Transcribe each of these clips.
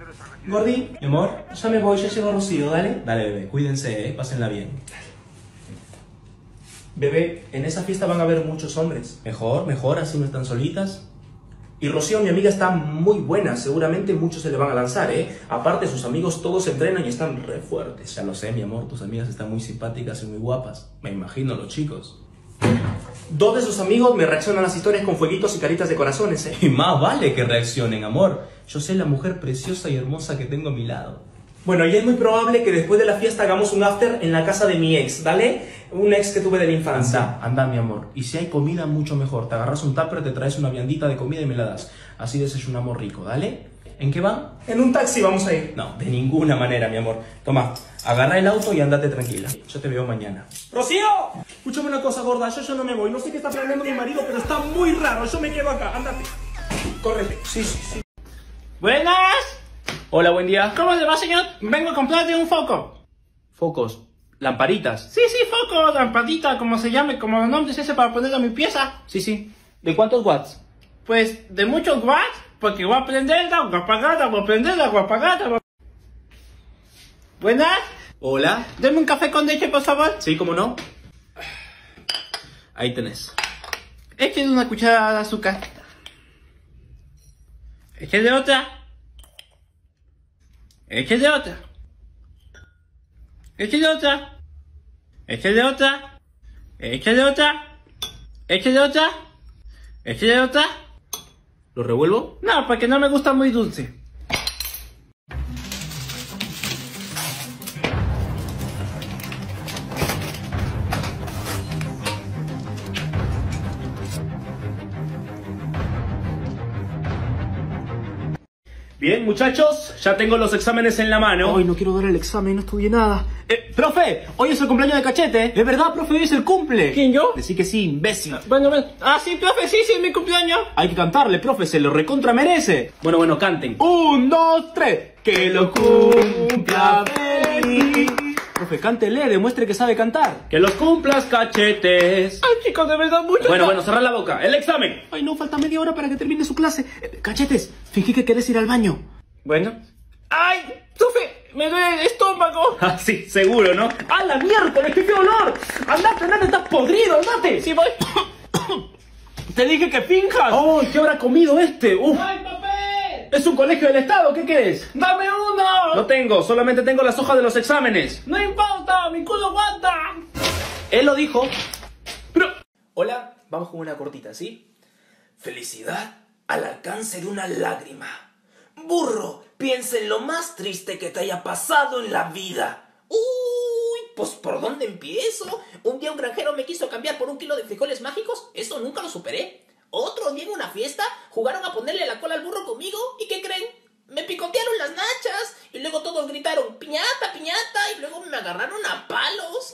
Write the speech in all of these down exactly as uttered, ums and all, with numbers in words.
Gordi, mi amor, ya me voy, ya llegó Rocío, dale. Dale, bebé, cuídense, eh, pásenla bien. Bebé, en esa fiesta van a haber muchos hombres. Mejor, mejor, así no están solitas. Y Rocío, mi amiga, está muy buena. Seguramente muchos se le van a lanzar, ¿eh? Aparte, sus amigos todos entrenan y están re fuertes. Ya lo sé, mi amor, tus amigas están muy simpáticas y muy guapas. Me imagino los chicos. Dos de sus amigos me reaccionan a las historias con fueguitos y caritas de corazones, ¿eh? Y más vale que reaccionen, amor. Yo sé la mujer preciosa y hermosa que tengo a mi lado. Bueno, y es muy probable que después de la fiesta hagamos un after en la casa de mi ex, ¿dale? Un ex que tuve de la infancia. Anda, anda, mi amor. Y si hay comida, mucho mejor. Te agarras un tupper, te traes una viandita de comida y me la das. Así desayunamos rico, ¿dale? ¿En qué van? En un taxi vamos a ir. No, de ninguna manera, mi amor. Toma, agarra el auto y andate tranquila. Yo te veo mañana. ¡Rocío! Escúchame una cosa, gorda. Yo, yo no me voy. No sé qué está planeando mi marido, pero está muy raro. Yo me quedo acá. Ándate. Córrete. Sí, sí, sí. ¡Buenas! Hola, buen día. ¿Cómo le va, señor? Vengo a comprarle un foco. Focos. Lamparitas. Sí, sí, foco, lampadita, como se llame, como los nombres ese para ponerlo a mi pieza. Sí, sí. ¿De cuántos watts? Pues de muchos watts, porque voy a prenderla, voy a apagarla, voy a prenderla, voy a apagarla. Voy a... Buenas. Hola. Deme un café con leche, por favor. Sí, ¿cómo no? Ahí tenés. Échale una cucharada de azúcar. Échale otra. Échale otra. Échale otra. Échale otra. Échale otra. Échale otra. Échale otra. ¿Lo revuelvo? No, porque no me gusta muy dulce. Bien, muchachos, ya tengo los exámenes en la mano. Ay, no quiero dar el examen, no estudié nada. Eh, profe, hoy es el cumpleaños de Cachete. ¿Es verdad, profe? Hoy es el cumple. ¿Quién, yo? Decí que sí, imbécil. Bueno, bueno. Ah, sí, profe, sí, sí, es mi cumpleaños. Hay que cantarle, profe, se lo recontra merece. Bueno, bueno, canten. Un, dos, tres. Que lo cumpla feliz. Profe, cántele, demuestre que sabe cantar. Que los cumplas, Cachetes. Ay, chicos, de verdad, mucho. Bueno, bueno, cerrad la boca. El examen. Ay, no, falta media hora para que termine su clase. Eh, Cachetes, fingí que querés ir al baño. Bueno. Ay, profe, me duele el estómago. Ah, sí, seguro, ¿no? ¡Ah, la miércoles! ¡Qué olor! ¡Andate, andate! ¡Estás podrido! ¡Andate! Sí, voy. Te dije que finjas. ¡Oh, qué habrá comido este! ¡Uf! ¡Ay, papel! Es un colegio del estado, ¿qué querés? ¡Dame uno! No tengo, solamente tengo las hojas de los exámenes. No importa, mi culo aguanta. Él lo dijo. Pero... Hola, vamos con una cortita, ¿sí? Felicidad al alcance de una lágrima. Burro, piensa en lo más triste que te haya pasado en la vida. Uy, pues ¿por dónde empiezo? Un día un granjero me quiso cambiar por un kilo de frijoles mágicos. Eso nunca lo superé. Otro día en una fiesta jugaron a ponerle la cola al burro conmigo. ¿Y qué creen? Me picotearon las nachas. Y luego todos gritaron piñata, piñata. Y luego me agarraron a palos.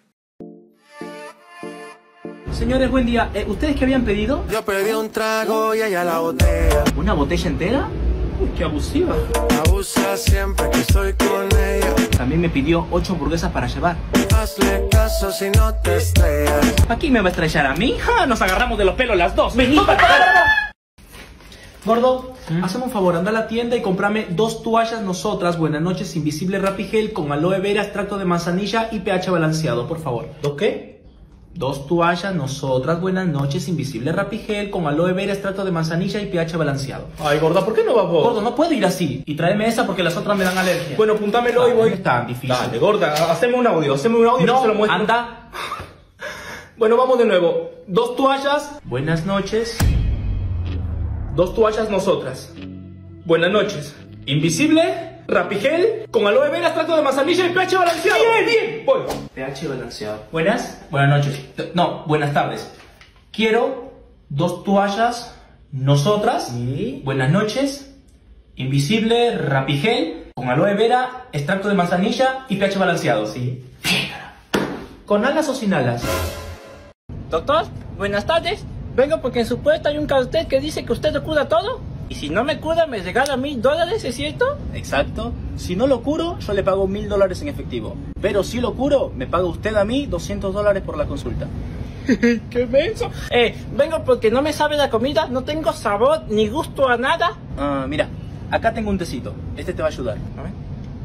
Señores, buen día. Eh, ¿Ustedes qué habían pedido? Yo pedí un trago y ella la botella. ¿Una botella entera? Uy, qué abusiva. Abusa siempre que estoy con ella. También me pidió ocho hamburguesas para llevar. Hazle caso si no te estrellas. ¿Aquí me va a estrellar a mi hija? Nos agarramos de los pelos las dos. ¡Vení para acá! Gordo, ¿Mm? Hazme un favor, anda a la tienda y comprame dos toallas nosotras, Buenas Noches Invisible Rapigel con aloe vera, extracto de manzanilla y pH balanceado, por favor. ¿Dos qué? Dos toallas nosotras, Buenas Noches Invisible Rapigel con aloe vera, extracto de manzanilla y pH balanceado. Ay, gorda, ¿por qué no vas vos? Gordo, no puedo ir así. Y tráeme esa porque las otras me dan alergia. Bueno, apuntámelo y voy. No es tan difícil. Dale, gorda, haceme un audio, haceme un audio y no, se lo muestro. Anda. Bueno, vamos de nuevo. Dos toallas. Buenas noches. Dos toallas nosotras. Buenas noches. Invisible, Rapigel, con aloe vera, extracto de manzanilla y pH balanceado. Bien, bien. Voy. pH balanceado. Buenas. Buenas noches. No, buenas tardes. Quiero dos toallas nosotras. Sí. Buenas noches. Invisible, Rapigel, con aloe vera, extracto de manzanilla y pH balanceado. Sí. ¿Con alas o sin alas? Doctor, buenas tardes. Vengo porque en su puerta hay un cartel que dice que usted lo cura todo. Y si no me cura, me regala mil dólares, ¿es cierto? Exacto. Si no lo curo, yo le pago mil dólares en efectivo. Pero si lo curo, me paga usted a mí doscientos dólares por la consulta. ¡Qué menso! Eh, vengo porque no me sabe la comida, no tengo sabor ni gusto a nada. Ah, mira, acá tengo un tecito. Este te va a ayudar. A ver.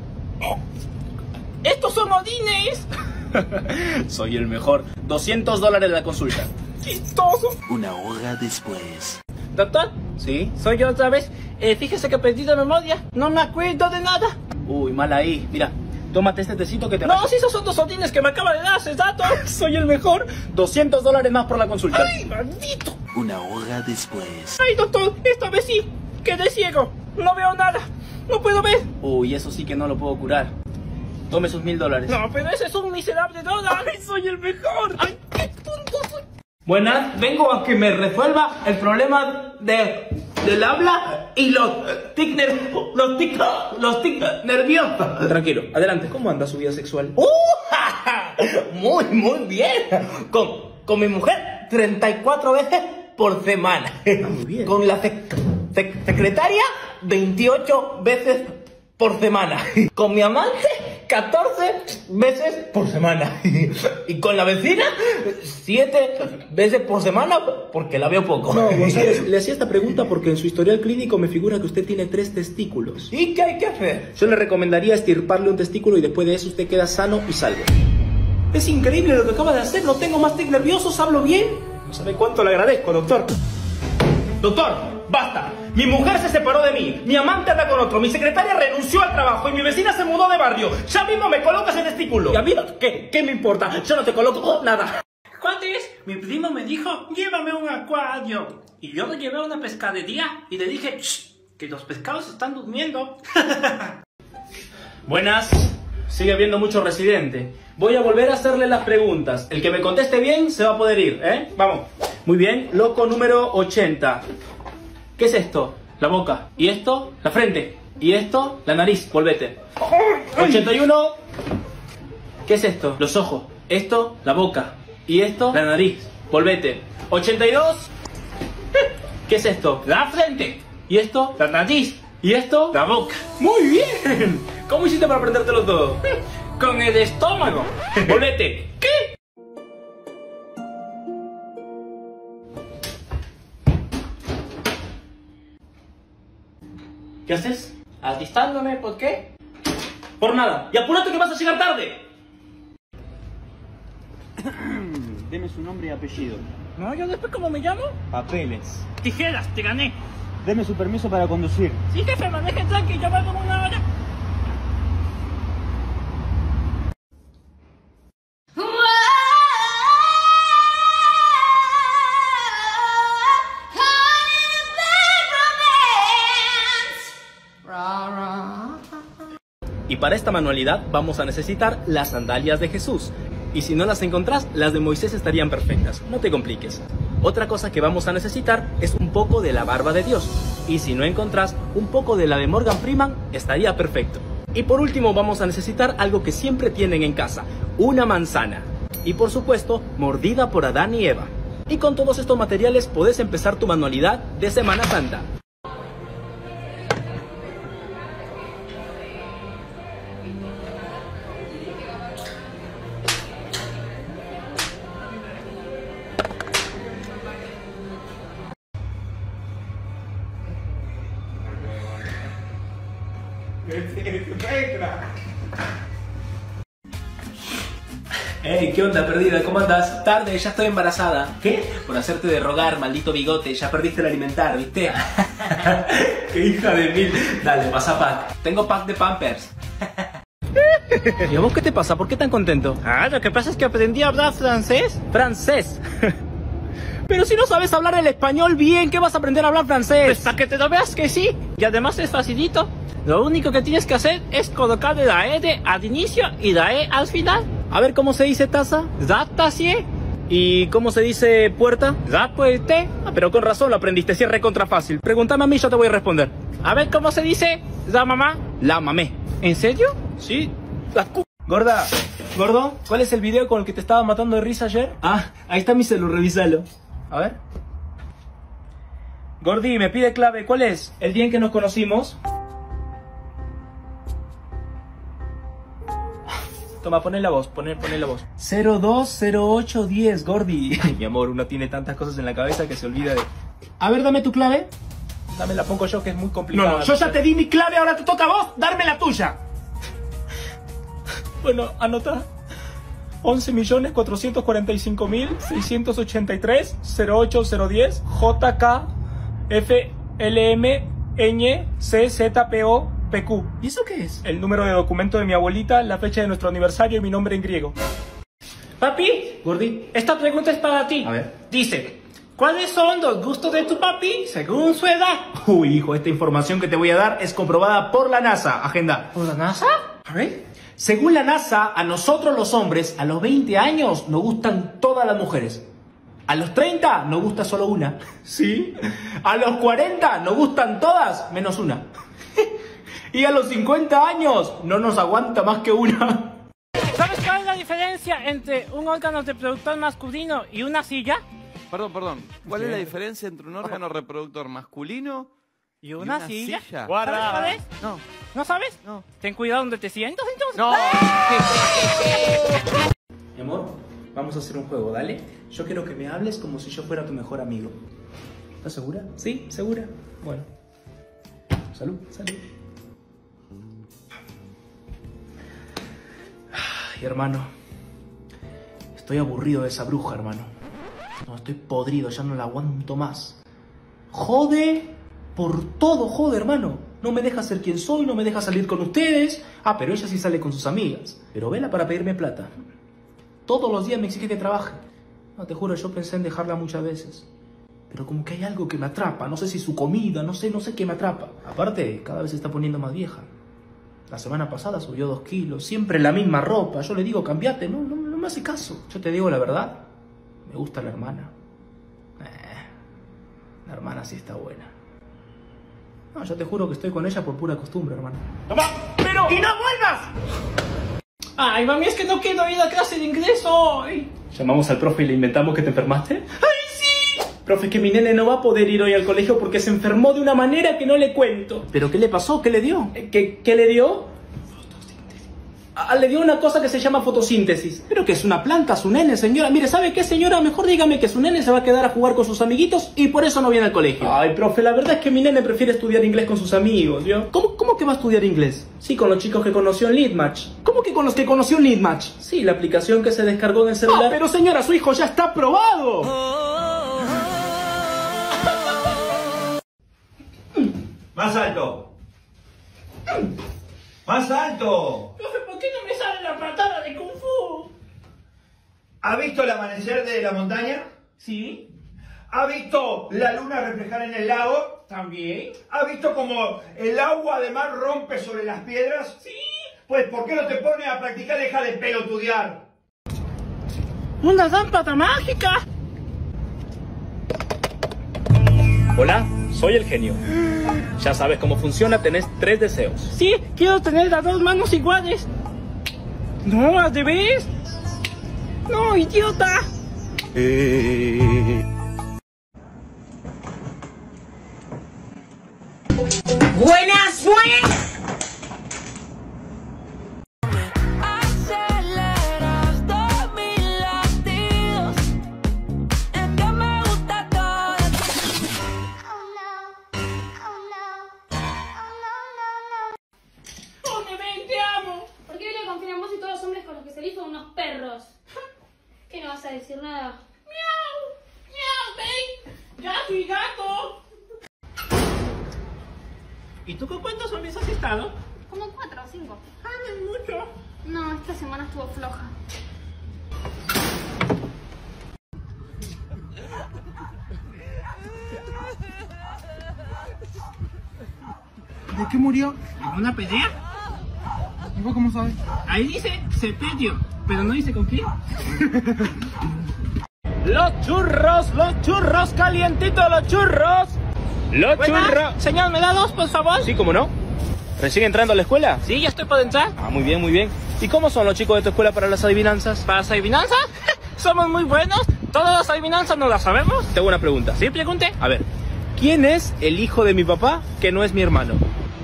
¡Estos son modines! Soy el mejor. doscientos dólares la consulta. ¡Chistoso! Una hora después. Doctor, ¿Sí? soy yo otra vez. Eh, fíjese que perdí la memoria. No me acuerdo de nada. Uy, mal ahí. Mira, tómate este tecito que te... No, si esos son dos modines que me acaba de dar hace rato. Soy el mejor. doscientos dólares más por la consulta. ¡Ay, maldito! Una hora después. ¡Ay, doctor! Esta vez sí. Quedé ciego. No veo nada. No puedo ver. Uy, eso sí que no lo puedo curar. Tome sus mil dólares. No, pero ese es un miserable dólar. ¡Ay, soy el mejor! ¡Ay, qué tonto soy! Buenas, vengo a que me resuelva el problema de del habla y los tic ner- los tic los tic nerviosos. Tranquilo, adelante. ¿Cómo anda su vida sexual? ¡Uh! Muy, muy bien. Con, con mi mujer, treinta y cuatro veces por semana. Muy bien. Con la sec- sec- secretaria, veintiocho veces por semana. Con mi amante, catorce veces por semana. Y con la vecina, siete veces por semana, porque la veo poco. No, González, le hacía esta pregunta porque en su historial clínico me figura que usted tiene tres testículos. ¿Y qué hay que hacer? Yo le recomendaría estirparle un testículo y después de eso usted queda sano y salvo. Es increíble lo que acaba de hacer, no tengo más tic nerviosos, hablo bien. No sabe cuánto le agradezco, doctor. Doctor, basta. Mi mujer se separó de mí, mi amante anda con otro, mi secretaria renunció al trabajo y mi vecina se mudó de barrio. Ya mismo me colocas el testículo. Y a mí, ¿qué? ¿Qué me importa? Yo no te coloco nada. ¿Cuántos? Mi primo me dijo, llévame a un acuario. Y yo lo llevé a una pescadería y le dije, shh, que los pescados están durmiendo. Buenas, sigue habiendo mucho residente. Voy a volver a hacerle las preguntas. El que me conteste bien se va a poder ir, ¿eh? Vamos. Muy bien, loco número ochenta. ¿Qué es esto? La boca. ¿Y esto? La frente. ¿Y esto? La nariz. Volvete. ochenta y uno. ¿Qué es esto? Los ojos. Esto, la boca. ¿Y esto? La nariz. Volvete. ochenta y dos. ¿Qué es esto? La frente, ¿Y esto? la nariz, ¿Y esto? la boca. Muy bien. ¿Cómo hiciste para aprendértelo todo? Con el estómago. Volvete. ¿Qué? ¿Qué haces? Alistándome, ¿por qué? Por nada. Y apúrate que vas a llegar tarde. Deme su nombre y apellido. No, yo después, ¿cómo me llamo? Papeles. Tijeras, te gané. Deme su permiso para conducir. Sí, jefe, maneje tranqui, yo vuelvo en una hora. Y para esta manualidad vamos a necesitar las sandalias de Jesús. Y si no las encontrás, las de Moisés estarían perfectas. No te compliques. Otra cosa que vamos a necesitar es un poco de la barba de Dios. Y si no encontrás, un poco de la de Morgan Freeman estaría perfecto. Y por último vamos a necesitar algo que siempre tienen en casa. Una manzana. Y por supuesto, mordida por Adán y Eva. Y con todos estos materiales podés empezar tu manualidad de Semana Santa. Hey, ¿qué onda, perdida? ¿Cómo andas? Tarde, ya estoy embarazada. ¿Qué? Por hacerte de rogar, maldito bigote, ya perdiste el alimentar, ¿viste? ¡Qué hija de mil! Dale, pasa pack. Tengo pack de Pampers. ¿Y a vos qué te pasa? ¿Por qué tan contento? Ah, lo que pasa es que aprendí a hablar francés. ¡Francés! Pero si no sabes hablar el español bien, ¿qué vas a aprender a hablar francés? Pues para que te lo veas que sí. Y además es facilito. Lo único que tienes que hacer es colocarle la E al inicio y la E al final. A ver, ¿cómo se dice taza? Datasie, ¿Y cómo se dice puerta? dapuerte. Ah, pero con razón lo aprendiste, si es recontra fácil. Pregúntame a mí, yo te voy a responder. A ver cómo se dice la mamá. La mamé. ¿En serio? Sí, la cu... Gorda, gordo, ¿cuál es el video con el que te estaba matando de risa ayer? Ah, ahí está mi celu, revísalo. A ver. Gordi, me pide clave, ¿cuál es? ¿El día en que nos conocimos? Toma, poné la voz, poné, poné la voz. cero dos cero ocho diez, Gordi. Mi amor, uno tiene tantas cosas en la cabeza que se olvida de... A ver, dame tu clave. Dame la pongo yo que es muy complicada. No, no, yo ya te di mi clave, ahora te toca a vos darme la tuya. Bueno, anota. once millones cuatrocientos cuarenta y cinco mil seiscientos ochenta y tres cero ocho cero diez J K F L M Ñ C Z P O P Q. ¿Y eso qué es? El número de documento de mi abuelita, la fecha de nuestro aniversario y mi nombre en griego. Papi, Gordi. esta pregunta es para ti. A ver. Dice, ¿cuáles son los gustos de tu papi según su edad? Uy, hijo, esta información que te voy a dar es comprobada por la NASA. Agenda. ¿Por la NASA? A ver. Según la NASA, a nosotros los hombres, a los veinte años, nos gustan todas las mujeres. A los treinta, nos gusta solo una. ¿Sí? A los cuarenta, nos gustan todas, menos una. Y a los cincuenta años, no nos aguanta más que una. ¿Sabes cuál es la diferencia entre un órgano reproductor masculino y una silla? Perdón, perdón. ¿Cuál es la diferencia entre un órgano reproductor masculino ¿Y una, y una silla? silla? ¿Sabes cuál es? No. ¿No sabes? No. Ten cuidado donde te sientas entonces. No. Mi amor, vamos a hacer un juego, dale. Yo quiero que me hables como si yo fuera tu mejor amigo. ¿Estás segura? Sí, segura. Bueno. Salud, salud. Ay, hermano. Estoy aburrido de esa bruja, hermano. No, estoy podrido, ya no la aguanto más. Jode por todo, jode, hermano. No me deja ser quien soy, no me deja salir con ustedes. Ah, pero ella sí sale con sus amigas. Pero vela para pedirme plata. Todos los días me exige que trabaje. No, te juro, yo pensé en dejarla muchas veces. Pero como que hay algo que me atrapa. No sé si su comida, no sé, no sé qué me atrapa. Aparte, cada vez se está poniendo más vieja. La semana pasada subió dos kilos. Siempre la misma ropa. Yo le digo, cambiate. No, no, no me hace caso. Yo te digo la verdad. Me gusta la hermana. Eh, la hermana sí está buena. No, yo te juro que estoy con ella por pura costumbre, hermano. ¡Toma! ¡Pero! ¡Y no vuelvas! Ay, mami, es que no quiero ir a clase de inglés hoy. ¿Llamamos al profe y le inventamos que te enfermaste? ¡Ay, sí! Profe, que mi nene no va a poder ir hoy al colegio porque se enfermó de una manera que no le cuento. ¿Pero qué le pasó? ¿Qué le dio? ¿Qué, qué le dio? Ah, le dio una cosa que se llama fotosíntesis. ¿Pero que es una planta, su nene, señora? Mire, ¿sabe qué, señora? Mejor dígame que su nene se va a quedar a jugar con sus amiguitos y por eso no viene al colegio. Ay, profe, la verdad es que mi nene prefiere estudiar inglés con sus amigos, ¿yo? ¿Cómo, cómo que va a estudiar inglés? Sí, con los chicos que conoció en Leadmatch. ¿Cómo que con los que conoció en Leadmatch? Sí, la aplicación que se descargó en el celular. Ah, pero señora, su hijo ya está aprobado. Más alto. Más alto. Profe, ¿por qué no me sale la patada de Kung Fu? ¿Ha visto el amanecer de la montaña? Sí, ¿Ha visto la luna reflejar en el lago? también. ¿Ha visto cómo el agua de mar rompe sobre las piedras? Sí. Pues ¿por qué no te pones a practicar deja de pelotudear? ¡Una lámpara mágica! Hola, soy el genio. Ya sabes cómo funciona, tenés tres deseos. Sí, quiero tener las dos manos iguales. No, al revés. No, idiota. ¡Buenas, buenas! Aceleras todos mis latidos. Es que me gusta todo. Oh no, oh no, oh no, no, no. Oh, bebé, te amo. ¿Por qué le confían vos y todos los hombres con los que salís son unos perros? ¿Qué no vas a decir nada? Miau, miau, ven. Ya soy gato. ¿Y tú con cuántos hombres has estado? Como cuatro o cinco. Ah, no es mucho. No, esta semana estuvo floja. ¿De qué murió? ¿En una pelea? ¿Y vos cómo sabes? Ahí dice sepelio, pero no dice con quién. Los churros, los churros, calientitos los churros. ¡Los Buenas. churros! Señor, ¿me da dos, por favor? Sí, ¿cómo no? ¿Recién entrando a la escuela? Sí, ya estoy por entrar. Ah, muy bien, muy bien. ¿Y cómo son los chicos de tu escuela para las adivinanzas? ¿Para las adivinanzas? Somos muy buenos. Todas las adivinanzas no las sabemos. Tengo una pregunta. Sí, pregunte. A ver, ¿quién es el hijo de mi papá que no es mi hermano?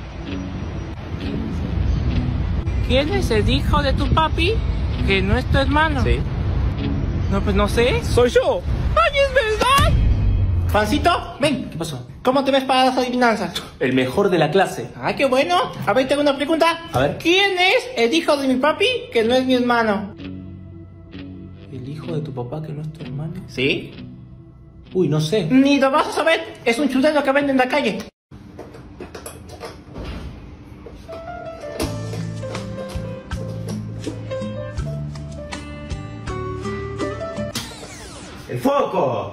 ¿Quién es el hijo de tu papi que no es tu hermano? Sí. No, pues no sé. ¡Soy yo! ¡Ay, es verdad! Juancito, ven. ¿Qué pasó? ¿Cómo te ves para las adivinanzas? El mejor de la clase. Ah, qué bueno. A ver, tengo una pregunta. A ver. ¿Quién es el hijo de mi papi que no es mi hermano? ¿El hijo de tu papá que no es tu hermano? ¿Sí? Uy, no sé. Ni lo vas a saber. Es un chuleno que vende en la calle. ¡El foco!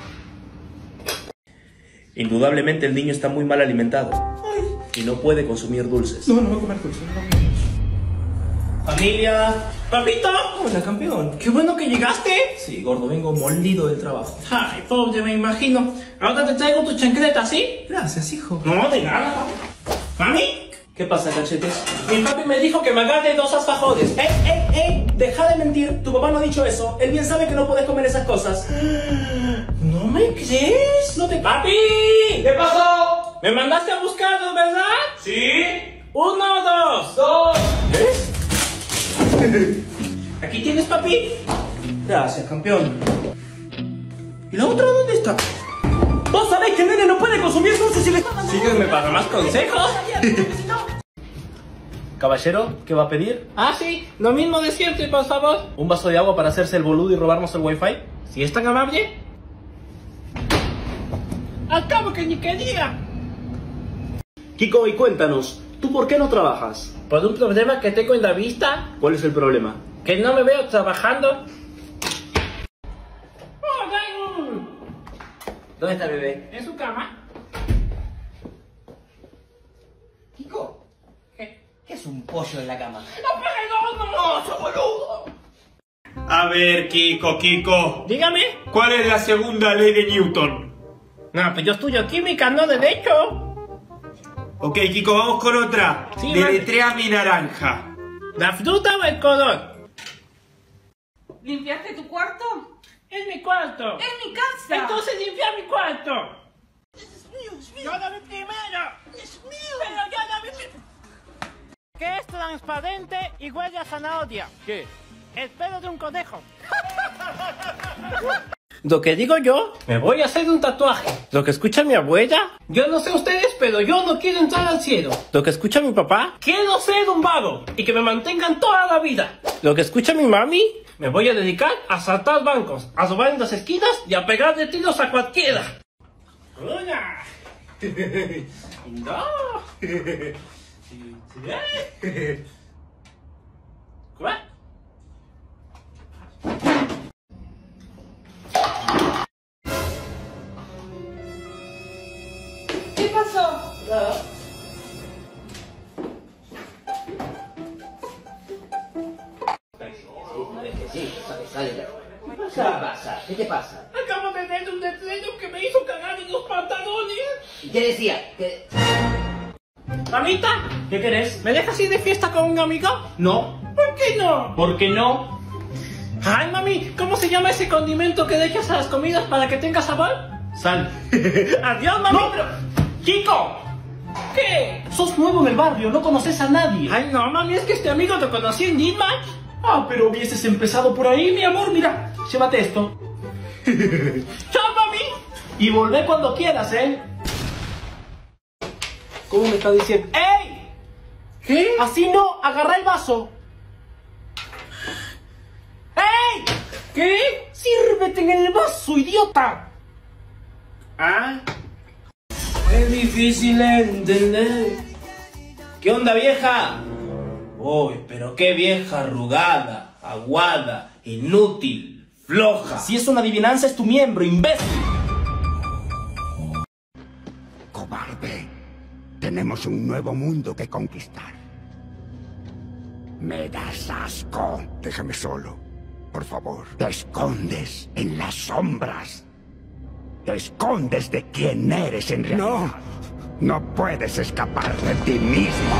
Indudablemente el niño está muy mal alimentado. Y no puede consumir dulces. No, no voy a comer dulces. No. Familia. ¡Papito! Hola, campeón. ¡Qué bueno que llegaste! Sí, gordo, vengo molido del trabajo. Ay, pobre, me imagino. Ahora te traigo tu chancleta, ¿sí? Gracias, hijo. No, de nada. ¿Mami? ¿Qué pasa, cachetes? Mi papi me dijo que me agarre dos alfajores. ¡Ey, ey, ey! Deja de mentir. Tu papá no ha dicho eso. Él bien sabe que no puedes comer esas cosas. ¿No me crees? No te... ¡Papi! ¿Qué pasó? Me mandaste a buscarlos, ¿verdad? ¿Sí? Uno, dos. Dos. Aquí tienes, papi. Gracias, campeón. ¿Y la otra dónde está? ¿Vos sabés que el nene no puede consumir dulces y le está dando... Sígueme para más consejos. Caballero, ¿qué va a pedir? Ah, sí. Lo mismo de siempre, por favor. ¿Un vaso de agua para hacerse el boludo y robarnos el wifi? Si es tan amable. Al cabo que ni quería. Kiko, y cuéntanos, ¿tú por qué no trabajas? Por un problema que tengo en la vista, ¿Cuál es el problema? que no me veo trabajando. ¡Oh, Daigo! ¿Dónde está el bebé? ¿En su cama? Kiko, ¿Qué? ¿qué es un pollo en la cama? ¡Apaga el horno, mozo, boludo! A ver, Kiko, Kiko. Dígame. ¿Cuál es la segunda ley de Newton? No, pues yo estudio química, no derecho. Ok, Kiko, vamos con otra. Sí, Deletrea mi naranja. ¿La fruta o el color? ¿Limpiaste tu cuarto? Es mi cuarto. ¡Es mi casa! Entonces limpia mi cuarto. Yo lo vi primero. ¡Es mío! Pero yo lo vi primero. ¿Qué es transparente y huele a zanahoria? ¿Qué? El pelo de un conejo. Lo que digo yo, me voy a hacer un tatuaje. Lo que escucha mi abuela, yo no sé ustedes, pero yo no quiero entrar al cielo. Lo que escucha mi papá, quiero ser un vago y que me mantengan toda la vida. Lo que escucha mi mami, me voy a dedicar a asaltar bancos, a robar en las esquinas y a pegarle tiros a cualquiera. ¡Una! ¡Dos! ¿Cuál? ¿Qué pasó? Nada. Sí, sale, sale. ¿Qué pasa? ¿Qué te pasa? Acabo de ver un letrero que me hizo cagar en los pantalones. ¿Y qué decía? ¿Qué... Mamita, ¿Qué querés? ¿me dejas ir de fiesta con un amigo? No. ¿Por qué no? ¿Por qué no? Ay, mami, ¿cómo se llama ese condimento que le echas a las comidas para que tenga sabor? Sal. Adiós, mami. ¡No, pero... ¡Kiko! ¿Qué? Sos nuevo en el barrio, no conoces a nadie. Ay, no, mami, es que este amigo lo conocí en Nisman. Ah, pero hubieses empezado por ahí, mi amor. Mira, llévate esto. ¡Chao, mami! Y volvé cuando quieras, ¿eh? ¿Cómo me está diciendo? ¡Ey! ¿Qué? Así no, agarra el vaso. ¡Ey! ¿Qué? ¡Sírvete en el vaso, idiota! Ah. Es difícil entender. ¿Qué onda, vieja? Uy, pero qué vieja arrugada, aguada, inútil, floja. Si es una adivinanza, es tu miembro, imbécil. Cobarde. Tenemos un nuevo mundo que conquistar. Me das asco. Déjame solo, por favor. Te escondes en las sombras. Te escondes de quién eres en realidad. No, no puedes escapar de ti mismo.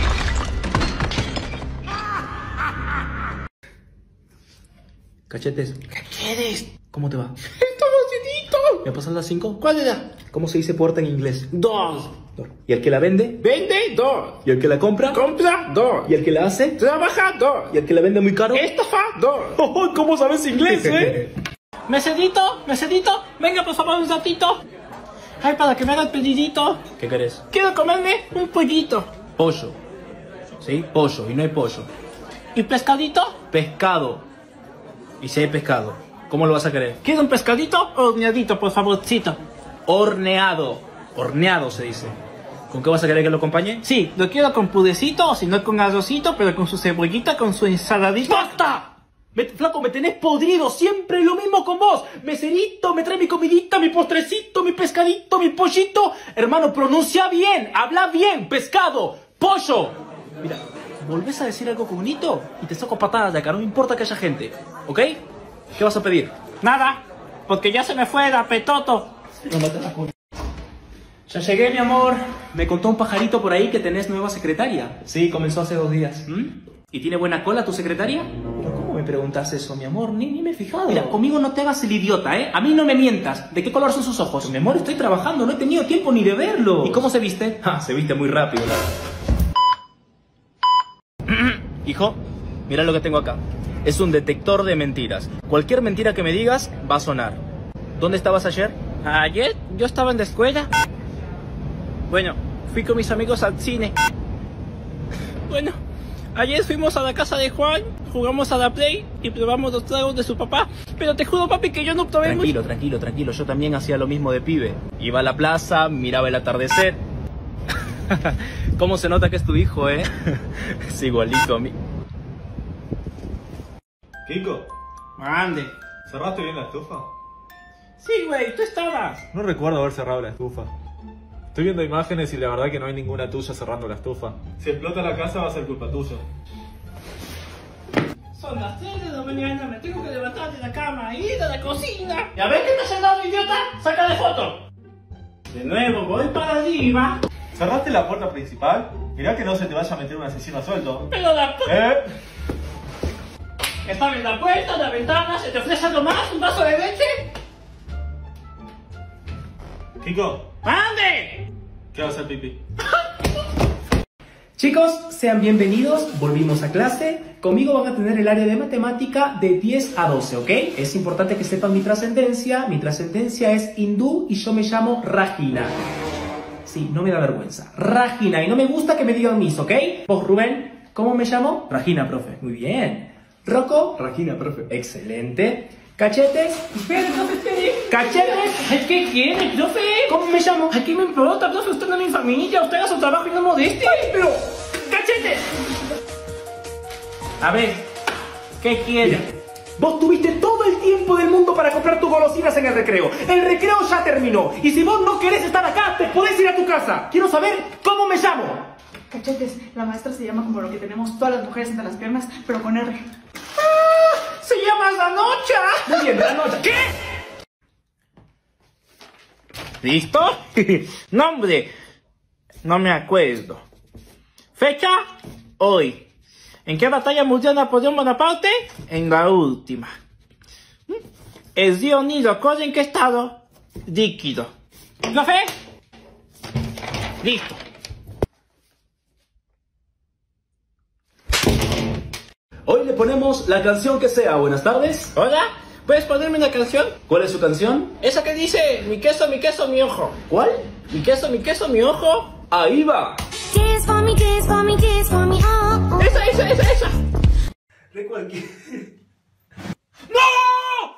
Cachetes, ¿Qué quieres? ¿cómo te va? ¡Esto facilito! ¿Me pasas las cinco? ¿Cuál era? ¿Cómo se dice puerta en inglés? Dos. ¿Y el que la vende? Vende dos. ¿Y el que la compra? Compra dos. ¿Y el que la hace? Trabaja dos. ¿Y el que la vende muy caro? Estafa dos. Oh, ¿cómo sabes inglés, eh? Meserito, meserito, venga por favor un ratito. Ay, para que me haga el pedidito. ¿Qué querés? Quiero comerme un pollito. Pollo. ¿Sí? Pollo, y no hay pollo. ¿Y pescadito? Pescado. Y si hay pescado, ¿cómo lo vas a querer? Quiero un pescadito horneadito, por favorcito. Horneado. Horneado se dice. ¿Con qué vas a querer que lo acompañe? Sí, lo quiero con pudecito, o si no con arrocito, pero con su cebollita, con su ensaladita. ¡Basta! Me, flaco, me tenés podrido, siempre lo mismo con vos. Meserito, me trae mi comidita, mi postrecito, mi pescadito, mi pollito. Hermano, pronuncia bien, habla bien, pescado, pollo. Mira, volvés a decir algo bonito y te saco patadas de acá, no me importa que haya gente, ¿ok? ¿Qué vas a pedir? Nada, porque ya se me fue el apetoto. No me la con... Ya llegué, mi amor. Me contó un pajarito por ahí que tenés nueva secretaria. Sí, comenzó hace dos días. ¿Mm? ¿Y tiene buena cola tu secretaria? Pero ¿cómo me preguntas eso, mi amor? Ni, ni me he fijado. Mira, conmigo no te hagas el idiota, ¿eh? A mí no me mientas. ¿De qué color son sus ojos? Mi amor, estoy trabajando, no he tenido tiempo ni de verlo. ¿Y cómo se viste? Ah, se viste muy rápido, ¿verdad? Hijo, mira lo que tengo acá. Es un detector de mentiras. Cualquier mentira que me digas va a sonar. ¿Dónde estabas ayer? Ayer yo estaba en la escuela. Bueno, fui con mis amigos al cine. Bueno, ayer fuimos a la casa de Juan, jugamos a la Play y probamos los tragos de su papá. Pero te juro, papi, que yo no probé Tranquilo, mucho. tranquilo, tranquilo. Yo también hacía lo mismo de pibe. Iba a la plaza, miraba el atardecer. ¿Cómo se nota que es tu hijo, eh? Es igualito a mí. Kiko, Mande. ¿cerraste bien la estufa? Sí, güey, tú estabas. No recuerdo haber cerrado la estufa. Estoy viendo imágenes y la verdad que no hay ninguna tuya cerrando la estufa. Si explota la casa va a ser culpa tuya. Son las tres de la mañana, me tengo que levantar de la cama y ir a la cocina. ¿Ya ves que te has dado, idiota? ¡Saca de foto! De nuevo, voy para arriba. ¿Cerraste la puerta principal? Mirá que no se te vaya a meter un asesino a sueldo. Pero la... ¿Eh? Está bien la puerta, la ventana, ¿se te ofrece algo más? ¿Un vaso de leche? Kiko, ¡Mande! ¿qué va a hacer pipí? Chicos, sean bienvenidos, volvimos a clase. Conmigo van a tener el área de matemática de diez a doce, ¿ok? Es importante que sepan mi trascendencia. Mi trascendencia es hindú y yo me llamo Rajina. Sí, no me da vergüenza. Rajina, y no me gusta que me digan mis, ¿ok? Vos, Rubén, ¿cómo me llamo? Rajina, profe. Muy bien. Rocco. Rajina, profe. Excelente. ¿Cachetes? Espere, profe, espere. ¿Cachetes? Ay, ¿qué quiere, profe? ¿Cómo me llamo? Ay, ¿qué me importa, profe? Usted no es mi familia, usted haga su trabajo y no modeste. Ay, pero... ¡Cachetes! A ver, ¿qué quiere? Mira, vos tuviste todo el tiempo del mundo para comprar tus golosinas en el recreo. El recreo ya terminó. Y si vos no querés estar acá, te podés ir a tu casa. Quiero saber cómo me llamo. Cachetes, la maestra se llama como lo que tenemos todas las mujeres entre las piernas, pero con R. ¡Se llama Zanocha! Muy bien, Zanocha. ¿Qué? ¿Listo? Nombre. No me acuerdo. Fecha. Hoy. ¿En qué batalla murió Napoleón Bonaparte? En la última. ¿El río Nilo corre en qué estado? Líquido. ¿Profe? Listo. Hoy le ponemos la canción que sea. Buenas tardes. Hola, ¿puedes ponerme una canción? ¿Cuál es su canción? Esa que dice, mi queso, mi queso, mi ojo. ¿Cuál? Mi queso, mi queso, mi ojo. Ahí va. Kiss for me, kiss for me, kiss for me, oh, oh. Esa, esa, esa, esa. De cualquier... ¡No!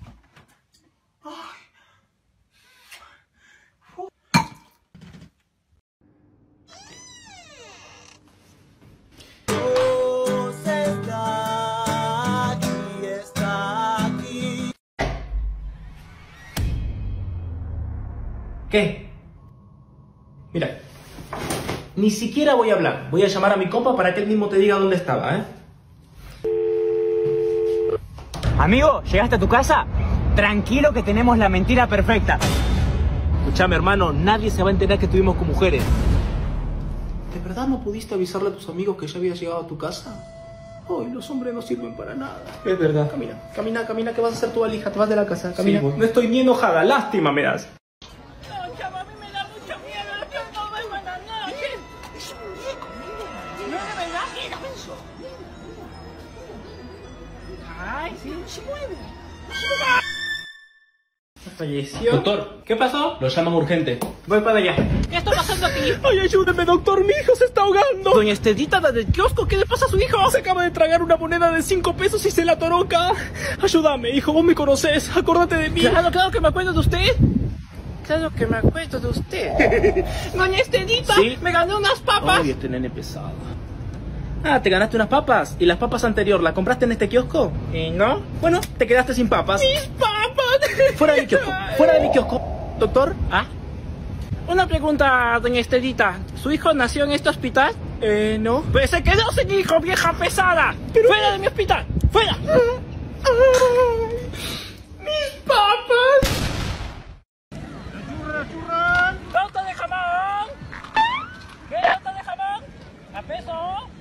¿Qué? Mira, ni siquiera voy a hablar. Voy a llamar a mi compa para que él mismo te diga dónde estaba, ¿eh? Amigo, ¿llegaste a tu casa? Tranquilo que tenemos la mentira perfecta. Escuchame, hermano, nadie se va a enterar que estuvimos con mujeres. ¿De verdad no pudiste avisarle a tus amigos que ya había llegado a tu casa? Ay, los hombres no sirven para nada. Es verdad. Camina, camina, camina, que vas a hacer tu valija, te vas de la casa, camina. Sí, voy. No estoy ni enojada, lástima me das. No, chavo, a mí me da mucho miedo. Yo no duermo en la noche. No, de verdad, mira eso. Ay, sí, se mueve. Falleció. Doctor, ¿Qué pasó? lo llaman urgente. Voy para allá. ¿Qué está pasando aquí? ¡Ay, ayúdeme, doctor! ¡Mi hijo se está ahogando! Doña Estedita, la del kiosco, ¿qué le pasa a su hijo? Se acaba de tragar una moneda de cinco pesos y se la atoró acá. Ayúdame, hijo, vos me conoces. Acordate de mí. Claro, claro que me acuerdo de usted. Claro que me acuerdo de usted. Doña Estedita, ¿Sí? me gané unas papas. Ay, este nene pesado. Ah, ¿te ganaste unas papas? ¿Y las papas anterior las compraste en este kiosco? ¿Y no? Bueno, te quedaste sin papas. ¡Mis papas! Fuera de mi kiosco, fuera de mi kiosco. Doctor, ¿Ah? una pregunta, doña Estedita. ¿Su hijo nació en este hospital? Eh, no. Pues se quedó sin hijo, vieja pesada. Pero... ¡Fuera de mi hospital! ¡Fuera! ¡Mis papas! ¡Torta de jamón! ¿Qué torta de jamón? ¿A peso?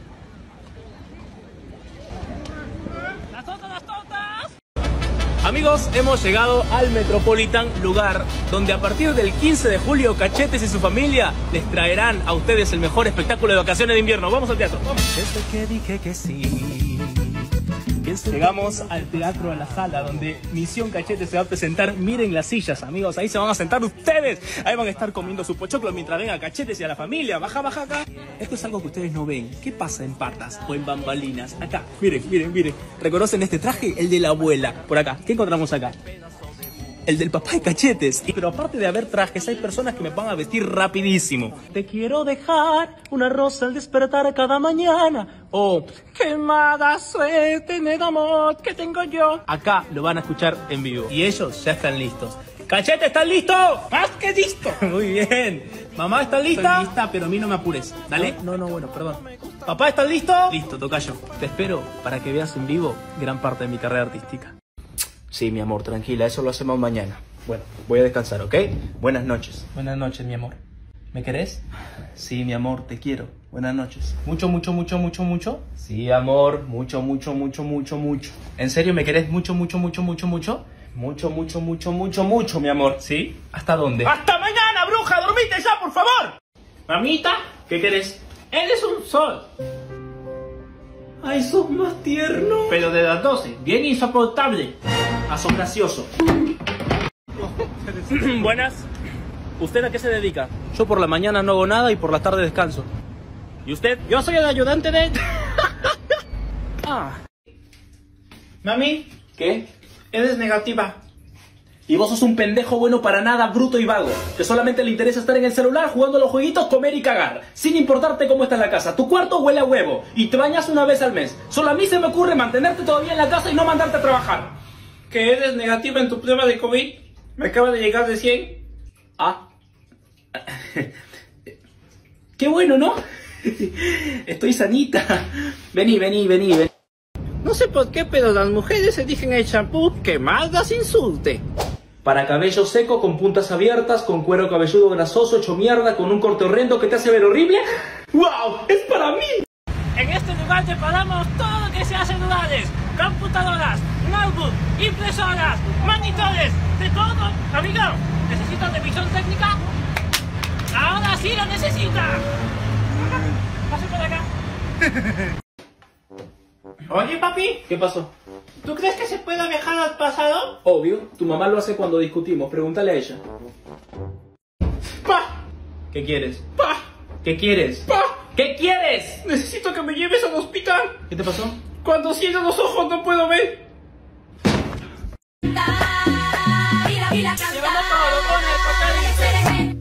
¡Las tortas, las tortas! Amigos, hemos llegado al Metropolitan, lugar donde a partir del quince de julio Cachetes y su familia les traerán a ustedes el mejor espectáculo de vacaciones de invierno. Vamos al teatro. Vamos. Desde que dije que sí. Llegamos al teatro, a la sala donde Misión Cachete se va a presentar. Miren las sillas, amigos, ahí se van a sentar ustedes. Ahí van a estar comiendo su pochoclo mientras ven a Cachetes y a la familia. Baja, baja acá. Esto es algo que ustedes no ven. ¿Qué pasa en Partas o en Bambalinas? Acá, miren, miren, miren. ¿Reconocen este traje? El de la abuela. Por acá, ¿qué encontramos acá? El del papá de Cachetes. Pero aparte de haber trajes, hay personas que me van a vestir rapidísimo. Te quiero dejar una rosa al despertar cada mañana. O, qué mala suerte me da amor que tengo yo. Acá lo van a escuchar en vivo. Y ellos ya están listos. ¡Cachete, ¿estás listo? ¡Más que listo! Muy bien. Mamá, ¿estás lista? Estoy lista, pero a mí no me apures. ¿Dale? No, no, bueno, perdón. ¿Papá, estás listo? Listo, tocayo. Te espero para que veas en vivo gran parte de mi carrera artística. Sí, mi amor, tranquila, eso lo hacemos mañana. Bueno, voy a descansar, ¿ok? Buenas noches. Buenas noches, mi amor. ¿Me querés? Sí, mi amor, te quiero. Buenas noches. ¿Mucho, mucho, mucho, mucho, mucho? Sí, amor, mucho, mucho, mucho, mucho, mucho. ¿En serio me querés mucho, mucho, mucho, mucho, mucho? Mucho, mucho, mucho, mucho, mucho, mi amor. ¿Sí? ¿Hasta dónde? ¡Hasta mañana, bruja! ¡Dormite ya, por favor! Mamita, ¿qué querés? Él es un sol. Ay, sos más tierno. Pero de las doce, bien insoportable. Aso gracioso. Buenas. ¿Usted a qué se dedica? Yo por la mañana no hago nada y por la tarde descanso. ¿Y usted? Yo soy el ayudante de... ah. Mami, ¿qué? eres negativa. Y vos sos un pendejo bueno para nada, bruto y vago, que solamente le interesa estar en el celular jugando a los jueguitos, comer y cagar, sin importarte cómo está en la casa. Tu cuarto huele a huevo y te bañas una vez al mes. Solo a mí se me ocurre mantenerte todavía en la casa y no mandarte a trabajar. Que eres negativa en tu prueba de COVID. Me acaba de llegar de cien. Ah. Qué bueno, ¿no? Estoy sanita. Vení, vení, vení, vení. No sé por qué, pero las mujeres eligen el champú que más las insulte. Para cabello seco, con puntas abiertas, con cuero cabelludo grasoso, hecho mierda, con un corte horrendo que te hace ver horrible. ¡Wow! ¡Es para mí! En este lugar preparamos todo lo que se hace en lugares. Computadoras, notebooks, impresoras, monitores, de todo. Amigo, ¿necesitas revisión técnica? Ahora sí la necesita. Pase por acá. Oye, papi. ¿Qué pasó? ¿Tú crees que se puede viajar al pasado? Obvio, tu mamá lo hace cuando discutimos, pregúntale a ella. ¡Pa! ¿Qué quieres? ¡Pa! ¿Qué quieres? ¡Pa! ¿Qué quieres? Necesito que me lleves al hospital. ¿Qué te pasó? Cuando cierro los ojos no puedo ver. Llevamos todo con el papel.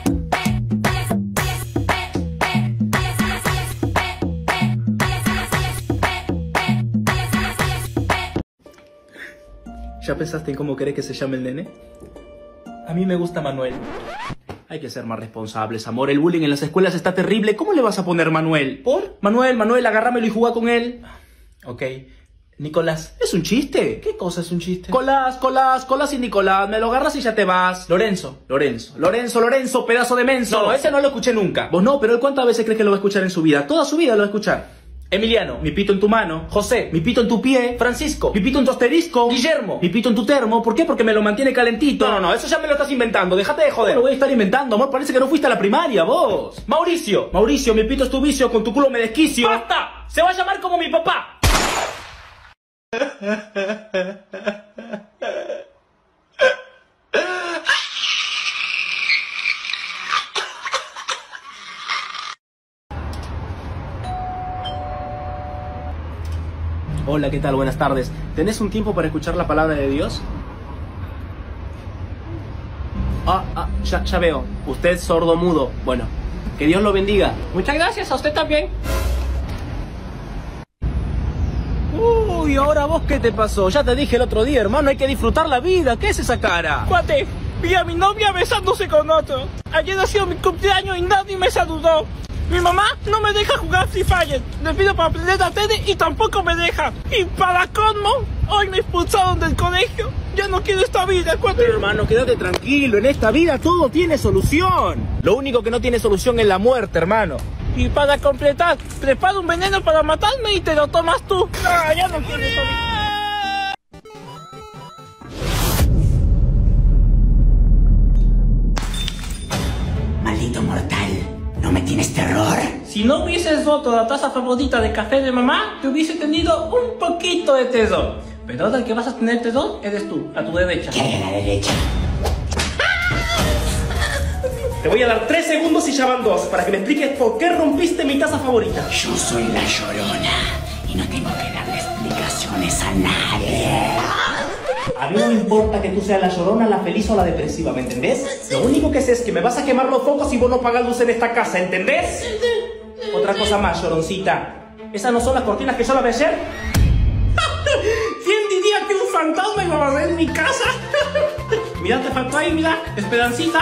¿Ya pensaste en cómo querés que se llame el nene? A mí me gusta Manuel. Hay que ser más responsables, amor. El bullying en las escuelas está terrible. ¿Cómo le vas a poner Manuel? ¿Por? Manuel, Manuel, agárramelo y juega con él. Ok. Nicolás. ¿Es un chiste? ¿Qué cosa es un chiste? Colás, Colás, Colás y Nicolás. Me lo agarras y ya te vas. Lorenzo. Lorenzo. Lorenzo, Lorenzo, pedazo de menso. No, ese no lo escuché nunca. Vos no, pero él ¿cuántas veces crees que lo va a escuchar en su vida? Toda su vida lo va a escuchar. Emiliano, mi pito en tu mano. José, mi pito en tu pie. Francisco, mi pito en tu asterisco. Guillermo, mi pito en tu termo. ¿Por qué? Porque me lo mantiene calentito. No, no, no, eso ya me lo estás inventando. Déjate de joder. No lo voy a estar inventando, amor. Parece que no fuiste a la primaria, vos. Mauricio, Mauricio, mi pito es tu vicio. Con tu culo me desquicio. ¡Basta! Se va a llamar como mi papá. Hola, ¿qué tal? Buenas tardes. ¿Tenés un tiempo para escuchar la palabra de Dios? Ah, ah, ya, ya veo. Usted es sordo mudo. Bueno, que Dios lo bendiga. Muchas gracias, a usted también. Uy, ahora vos, ¿qué te pasó? Ya te dije el otro día, hermano, hay que disfrutar la vida. ¿Qué es esa cara? Cuate, vi a mi novia besándose con otro. Ayer ha sido mi cumpleaños y nadie me saludó. Mi mamá no me deja jugar Free Fire. Le pido para aprender la tele y tampoco me deja. Y para colmo, hoy me expulsaron del colegio. Ya no quiero esta vida, cuate. Pero hermano, quédate tranquilo. En esta vida todo tiene solución. Lo único que no tiene solución es la muerte, hermano. Y para completar, preparo un veneno para matarme y te lo tomas tú. No, ya no quiero esta vida. Maldito mortal, ¿no me tienes terror? Si no hubieses roto la taza favorita de café de mamá, te hubiese tenido un poquito de terror. Pero ahora el que vas a tener terror eres tú, a tu derecha. ¿Qué hay a la derecha? Te voy a dar tres segundos y ya van dos para que me expliques por qué rompiste mi taza favorita. Yo soy la Llorona y no tengo que darle explicaciones a nadie. A mí no me importa que tú seas la Llorona, la feliz o la depresiva, ¿me entendés? Lo único que sé es que me vas a quemar los focos y vos no pagas luz en esta casa, ¿entendés? Otra cosa más, Lloroncita. ¿Esas no son las cortinas que yo la vi ayer? ¿Quién diría que un fantasma iba a barrer en mi casa? Mira, te faltó ahí, mira, Esperancita.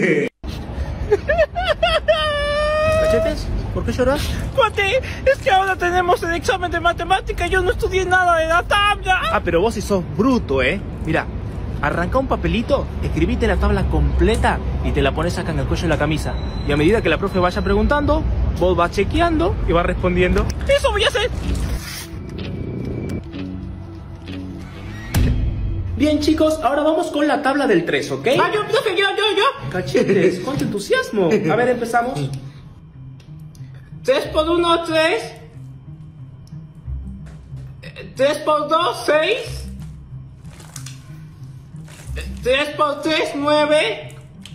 ¿Cachetes? ¿Por qué lloras? Cuate, es que ahora tenemos el examen de matemática y yo no estudié nada de la tabla. Ah, pero vos sí sos bruto, ¿eh? Mira, arranca un papelito, escribite la tabla completa y te la pones acá en el cuello de la camisa. Y a medida que la profe vaya preguntando, vos vas chequeando y vas respondiendo. ¡Eso voy a hacer! Bien, chicos, ahora vamos con la tabla del tres, ¿ok? Ah, yo, profe, yo, yo, yo. Cachetes, cuánto entusiasmo. A ver, empezamos. tres por uno, tres. tres por dos, seis. tres por tres, nueve.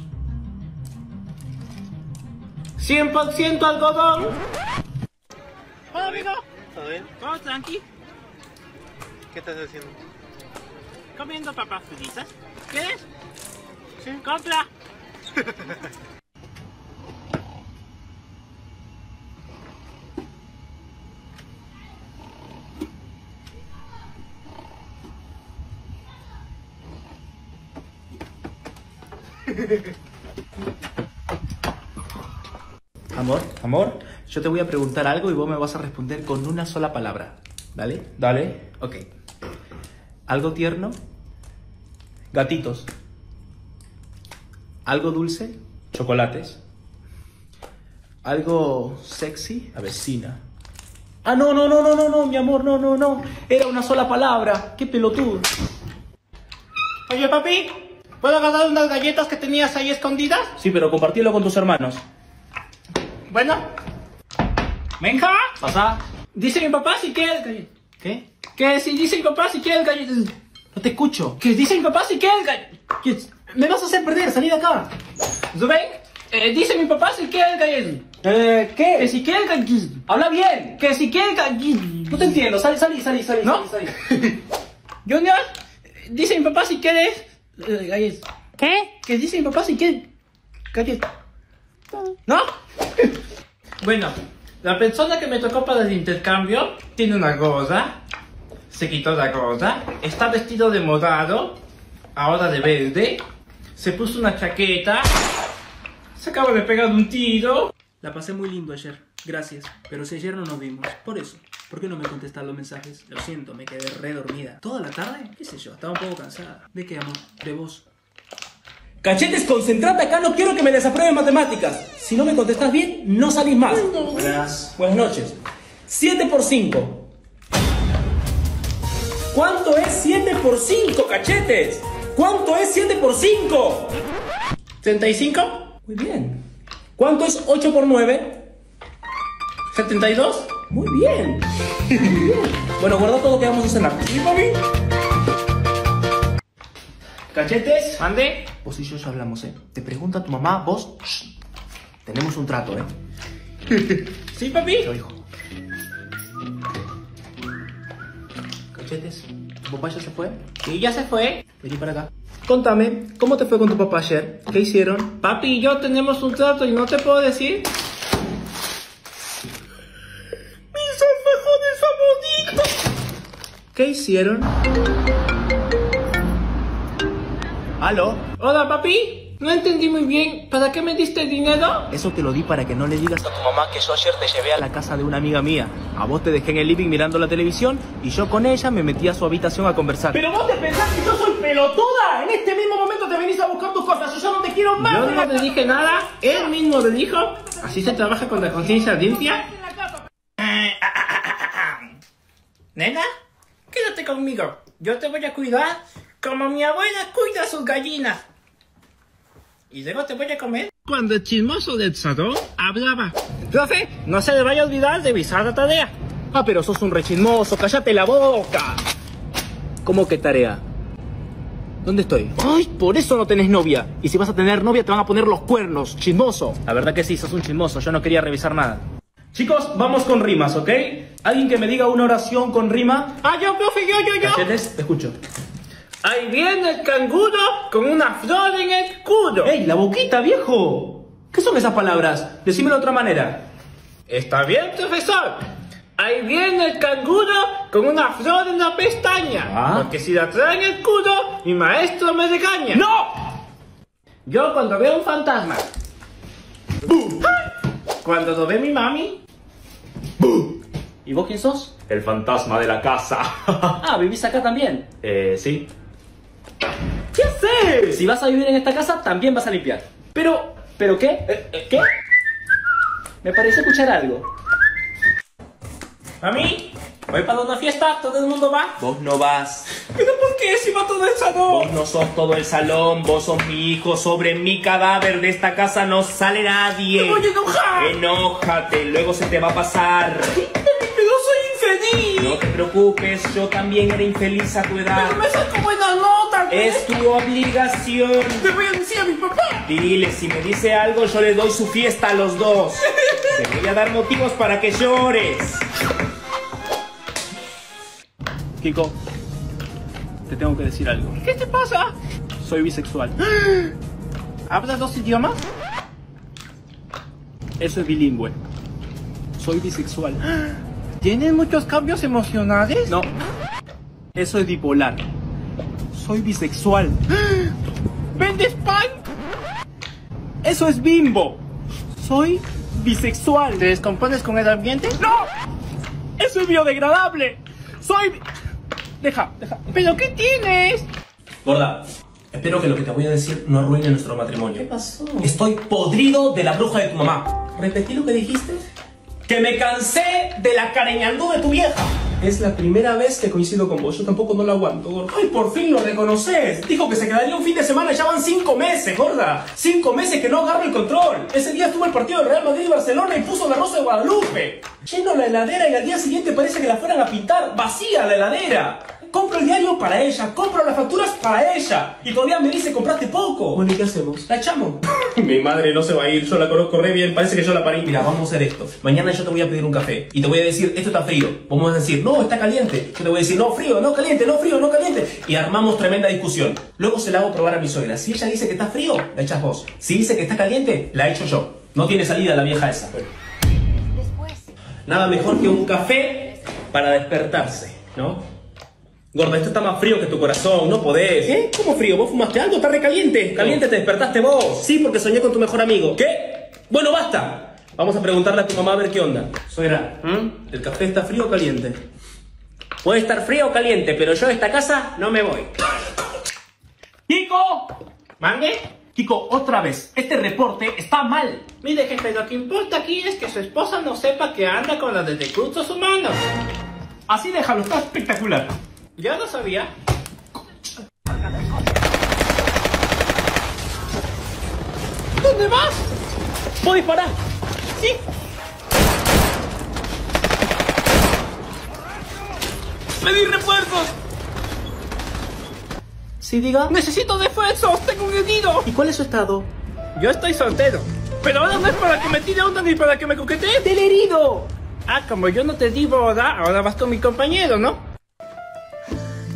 cien por ciento algodón. Hola, amigo. ¿Todo bien? ¿Todo tranqui? ¿Qué estás haciendo? Comiendo papas fritas. ¿Quieres? Sí. ¡Compra! Amor, amor, yo te voy a preguntar algo y vos me vas a responder con una sola palabra. ¿Dale? Dale. Ok. ¿Algo tierno? Gatitos. ¿Algo dulce? Chocolates. ¿Algo sexy? Avecina. Ah, no, no, no, no, no, no, mi amor, no, no, no. Era una sola palabra. Qué pelotudo. Oye, papi, ¿puedo agarrar unas galletas que tenías ahí escondidas? Sí, pero compartirlo con tus hermanos. Bueno. Venga. Pasá. Dice mi papá si quieres galletas. ¿Qué? Que si dice mi papá si quieres galletas. No te escucho. Que dice mi papá si quieres galletas. Me vas a hacer perder, salí de acá. Rubén, eh, dice mi papá si quieres galletas. Eh, ¿qué? Que si quieres galletas. Habla bien. Que si quieres galletas. No te entiendo, salí, salí, salí, salí. ¿No? Salí, salí. Junior, dice mi papá si quieres eh, galletas. ¿Qué? Que dice mi papá si quieres galletas. ¿No? Bueno, la persona que me tocó para el intercambio tiene una gorra, se quitó la gorra, está vestido de morado, ahora de verde, se puso una chaqueta, se acaba de pegar un tiro. La pasé muy lindo ayer, gracias. Pero si ayer no nos vimos, por eso. ¿Por qué no me contestas los mensajes? Lo siento, me quedé re dormida. ¿Toda la tarde? ¿Qué sé yo? Estaba un poco cansada. ¿De qué, amor? De vos. Cachetes, concentrate acá, no quiero que me desaprueben matemáticas. Si no me contestas bien, no salís más. Buenas, buenas noches. siete por cinco. ¿Cuánto es siete por cinco, cachetes? ¿Cuánto es siete por cinco? ¿treinta y cinco? Muy bien. ¿Cuánto es ocho por nueve? ¿setenta y dos? Muy bien. Muy bien. Bueno, guarda todo que vamos a cenar. ¿Sí, papi? ¿Cachetes? ¿Mande? Vos y yo ya hablamos, ¿eh? Te pregunta tu mamá, vos... Shh. Tenemos un trato, ¿eh? ¿Sí, papi? Yo, hijo. Cachetes, ¿tu papá ya se fue? Sí, ya se fue. Vení para acá. Contame, ¿cómo te fue con tu papá ayer? ¿Qué hicieron? Papi y yo tenemos un trato y no te puedo decir. ¡Mis alfajores favoritos! ¿Qué hicieron? ¿Aló? Hola, papi. No entendí muy bien. ¿Para qué me diste dinero? Eso te lo di para que no le digas a tu mamá que yo ayer te llevé a la casa de una amiga mía. A vos te dejé en el living mirando la televisión y yo con ella me metí a su habitación a conversar. Pero vos te pensás que yo soy pelotuda. En este mismo momento te venís a buscar tus cosas. Yo ya no te quiero más. Yo no te dije nada. Él mismo le dijo. Así se trabaja con la conciencia limpia. Nena, quédate conmigo. Yo te voy a cuidar como mi abuela cuida a sus gallinas. Y luego te voy a comer. Cuando el chismoso del salón hablaba. Profe, no se le vaya a olvidar de visar la tarea. Ah, pero sos un rechismoso, cállate la boca. ¿Cómo que tarea? ¿Dónde estoy? Ay, por eso no tenés novia. Y si vas a tener novia te van a poner los cuernos, chismoso. La verdad que sí, sos un chismoso, yo no quería revisar nada. Chicos, vamos con rimas, ¿ok? Alguien que me diga una oración con rima. Ah, yo, profe, yo, yo, yo. Cachetes, te escucho. Ahí viene el canguro con una flor en el culo. ¡Ey, la boquita, viejo! ¿Qué son esas palabras? Decímelo de otra manera. Está bien, profesor. Ahí viene el canguro con una flor en la pestaña. ¿Ah? Porque si la trae en el culo, mi maestro me regaña. ¡No! Yo cuando veo un fantasma. ¡Bum! Cuando lo ve mi mami. ¡Bum! ¿Y vos quién sos? El fantasma de la casa. Ah, ¿vivís acá también? Eh, sí. ¿Qué haces? Si vas a vivir en esta casa, también vas a limpiar. Pero, ¿pero qué? Eh, ¿Qué? Me parece escuchar algo. ¿A mí? Voy para una fiesta, todo el mundo va. Vos no vas. ¿Pero por qué si va todo el salón? Vos no sos todo el salón, vos sos mi hijo. Sobre mi cadáver de esta casa no sale nadie. ¡Me voy a enojar! Enójate, luego se te va a pasar. ¡Pero soy infeliz! No te preocupes, yo también era infeliz a tu edad. ¡Pero me saco buenas notas! Es tu obligación. ¡Te voy a decir a mi papá! Dile, si me dice algo, yo le doy su fiesta a los dos. Te voy a dar motivos para que llores. Kiko, te tengo que decir algo. ¿Qué te pasa? Soy bisexual. ¿Hablas dos idiomas? Eso es bilingüe. Soy bisexual. ¿Tienes muchos cambios emocionales? No. Eso es bipolar. Soy bisexual. ¿Vendes pan? Eso es bimbo. Soy bisexual. ¿Te descompones con el ambiente? ¡No! Eso es biodegradable. Soy... Deja, deja. ¿Pero qué tienes? Gorda, espero que lo que te voy a decir no arruine nuestro matrimonio. ¿Qué pasó? Estoy podrido de la bruja de tu mamá. ¿Repetí lo que dijiste? Que me cansé de la careñandú de tu vieja. Es la primera vez que coincido con vos. Yo tampoco no lo aguanto, gorda. ¡Ay, por fin lo reconoces! Dijo que se quedaría un fin de semana. Ya van cinco meses, gorda. Cinco meses que no agarro el control. Ese día estuvo el partido de Real Madrid y Barcelona y puso la Rosa de Guadalupe. Lleno la heladera y al día siguiente parece que la fueran a pintar. Vacía la heladera. Compro el diario para ella, compro las facturas para ella. Y todavía me dice, compraste poco. Bueno, ¿y qué hacemos? ¿La echamos? Mi madre no se va a ir, yo la conozco re bien, parece que yo la parí. Mira, vamos a hacer esto. Mañana yo te voy a pedir un café y te voy a decir, esto está frío. Vamos a decir, no, está caliente. Yo te voy a decir, no, frío, no, caliente, no, frío, no, caliente. Y armamos tremenda discusión. Luego se la hago probar a mi suegra. Si ella dice que está frío, la echas vos. Si dice que está caliente, la echo yo. No tiene salida la vieja esa. Después. Nada mejor que un café para despertarse, ¿no? Gorda, esto está más frío que tu corazón, no podés. ¿Eh? ¿Cómo frío? ¿Vos fumaste algo? Está recaliente. Caliente te despertaste vos. Sí, porque soñé con tu mejor amigo. ¿Qué? Bueno, basta. Vamos a preguntarle a tu mamá a ver qué onda. Suegra, ¿Mm? ¿el café está frío o caliente? Puede estar frío o caliente, pero yo de esta casa no me voy. ¡Kiko! ¿Mande? Kiko, otra vez. Este reporte está mal. Mire, jefe, lo que importa aquí es que su esposa no sepa que anda con la de recursos humanos. Así déjalo, está espectacular. Ya lo sabía. ¿Dónde vas? ¿Puedo disparar? Sí. ¡Pedí refuerzos! Sí, diga. Necesito refuerzos, tengo un herido. ¿Y cuál es su estado? Yo estoy soltero. Pero ahora no es para que me tire onda ni para que me coquetee. ¡Del herido! Ah, como yo no te di boda, ahora vas con mi compañero, ¿no?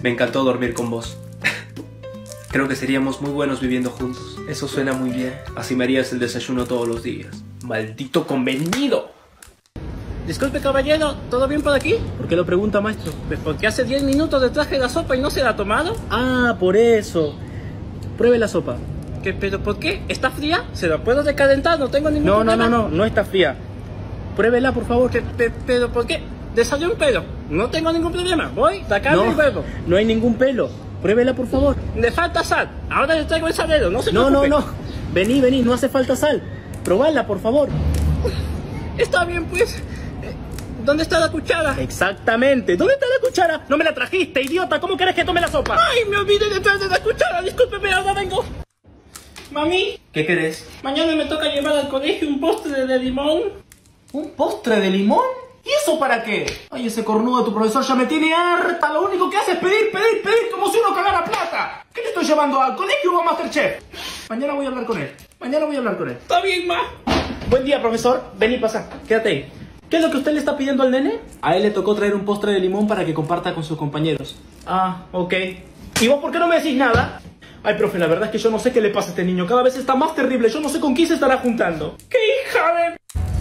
Me encantó dormir con vos. Creo que seríamos muy buenos viviendo juntos. Eso suena muy bien. Así me harías el desayuno todos los días. ¡Maldito convenido! Disculpe, caballero, ¿todo bien por aquí? ¿Por qué lo pregunta, maestro? Pues porque hace diez minutos le traje la sopa y no se la ha tomado. Ah, por eso. Pruebe la sopa. ¿Qué, pero por qué? ¿Está fría? ¿Se la puedo recalentar? No tengo ningún No, problema. no, no, no, no está fría. Pruébela, por favor. ¿Qué, pe- pero por qué? Desayuno un pelo. No tengo ningún problema. Voy, sacarle No, el huevo. no hay ningún pelo. Pruébela, por favor. Le falta sal. Ahora le traigo el salero, no se No, no, preocupe. no. Vení, vení, no hace falta sal. Probala, por favor. Está bien, pues. ¿Dónde está la cuchara? Exactamente. ¿Dónde está la cuchara? No me la trajiste, idiota. ¿Cómo querés que tome la sopa? ¡Ay, me olvidé de traer la cuchara! Discúlpeme, ahora vengo. Mami, ¿Qué querés? mañana me toca llevar al colegio un postre de limón. ¿Un postre de limón? ¿Y eso para qué? Ay, ese cornudo de tu profesor ya me tiene harta. Lo único que hace es pedir, pedir, pedir como si uno cagara plata. ¿Qué le estoy llevando al colegio o a Masterchef? Mañana voy a hablar con él. Mañana voy a hablar con él. Está bien, ma. Buen día, profesor. Vení, pasa. Quédate ahí. ¿Qué es lo que usted le está pidiendo al nene? A él le tocó traer un postre de limón para que comparta con sus compañeros. Ah, ok. ¿Y vos por qué no me decís nada? Ay, profe, la verdad es que yo no sé qué le pasa a este niño. Cada vez está más terrible. Yo no sé con quién se estará juntando. ¡Qué hija de...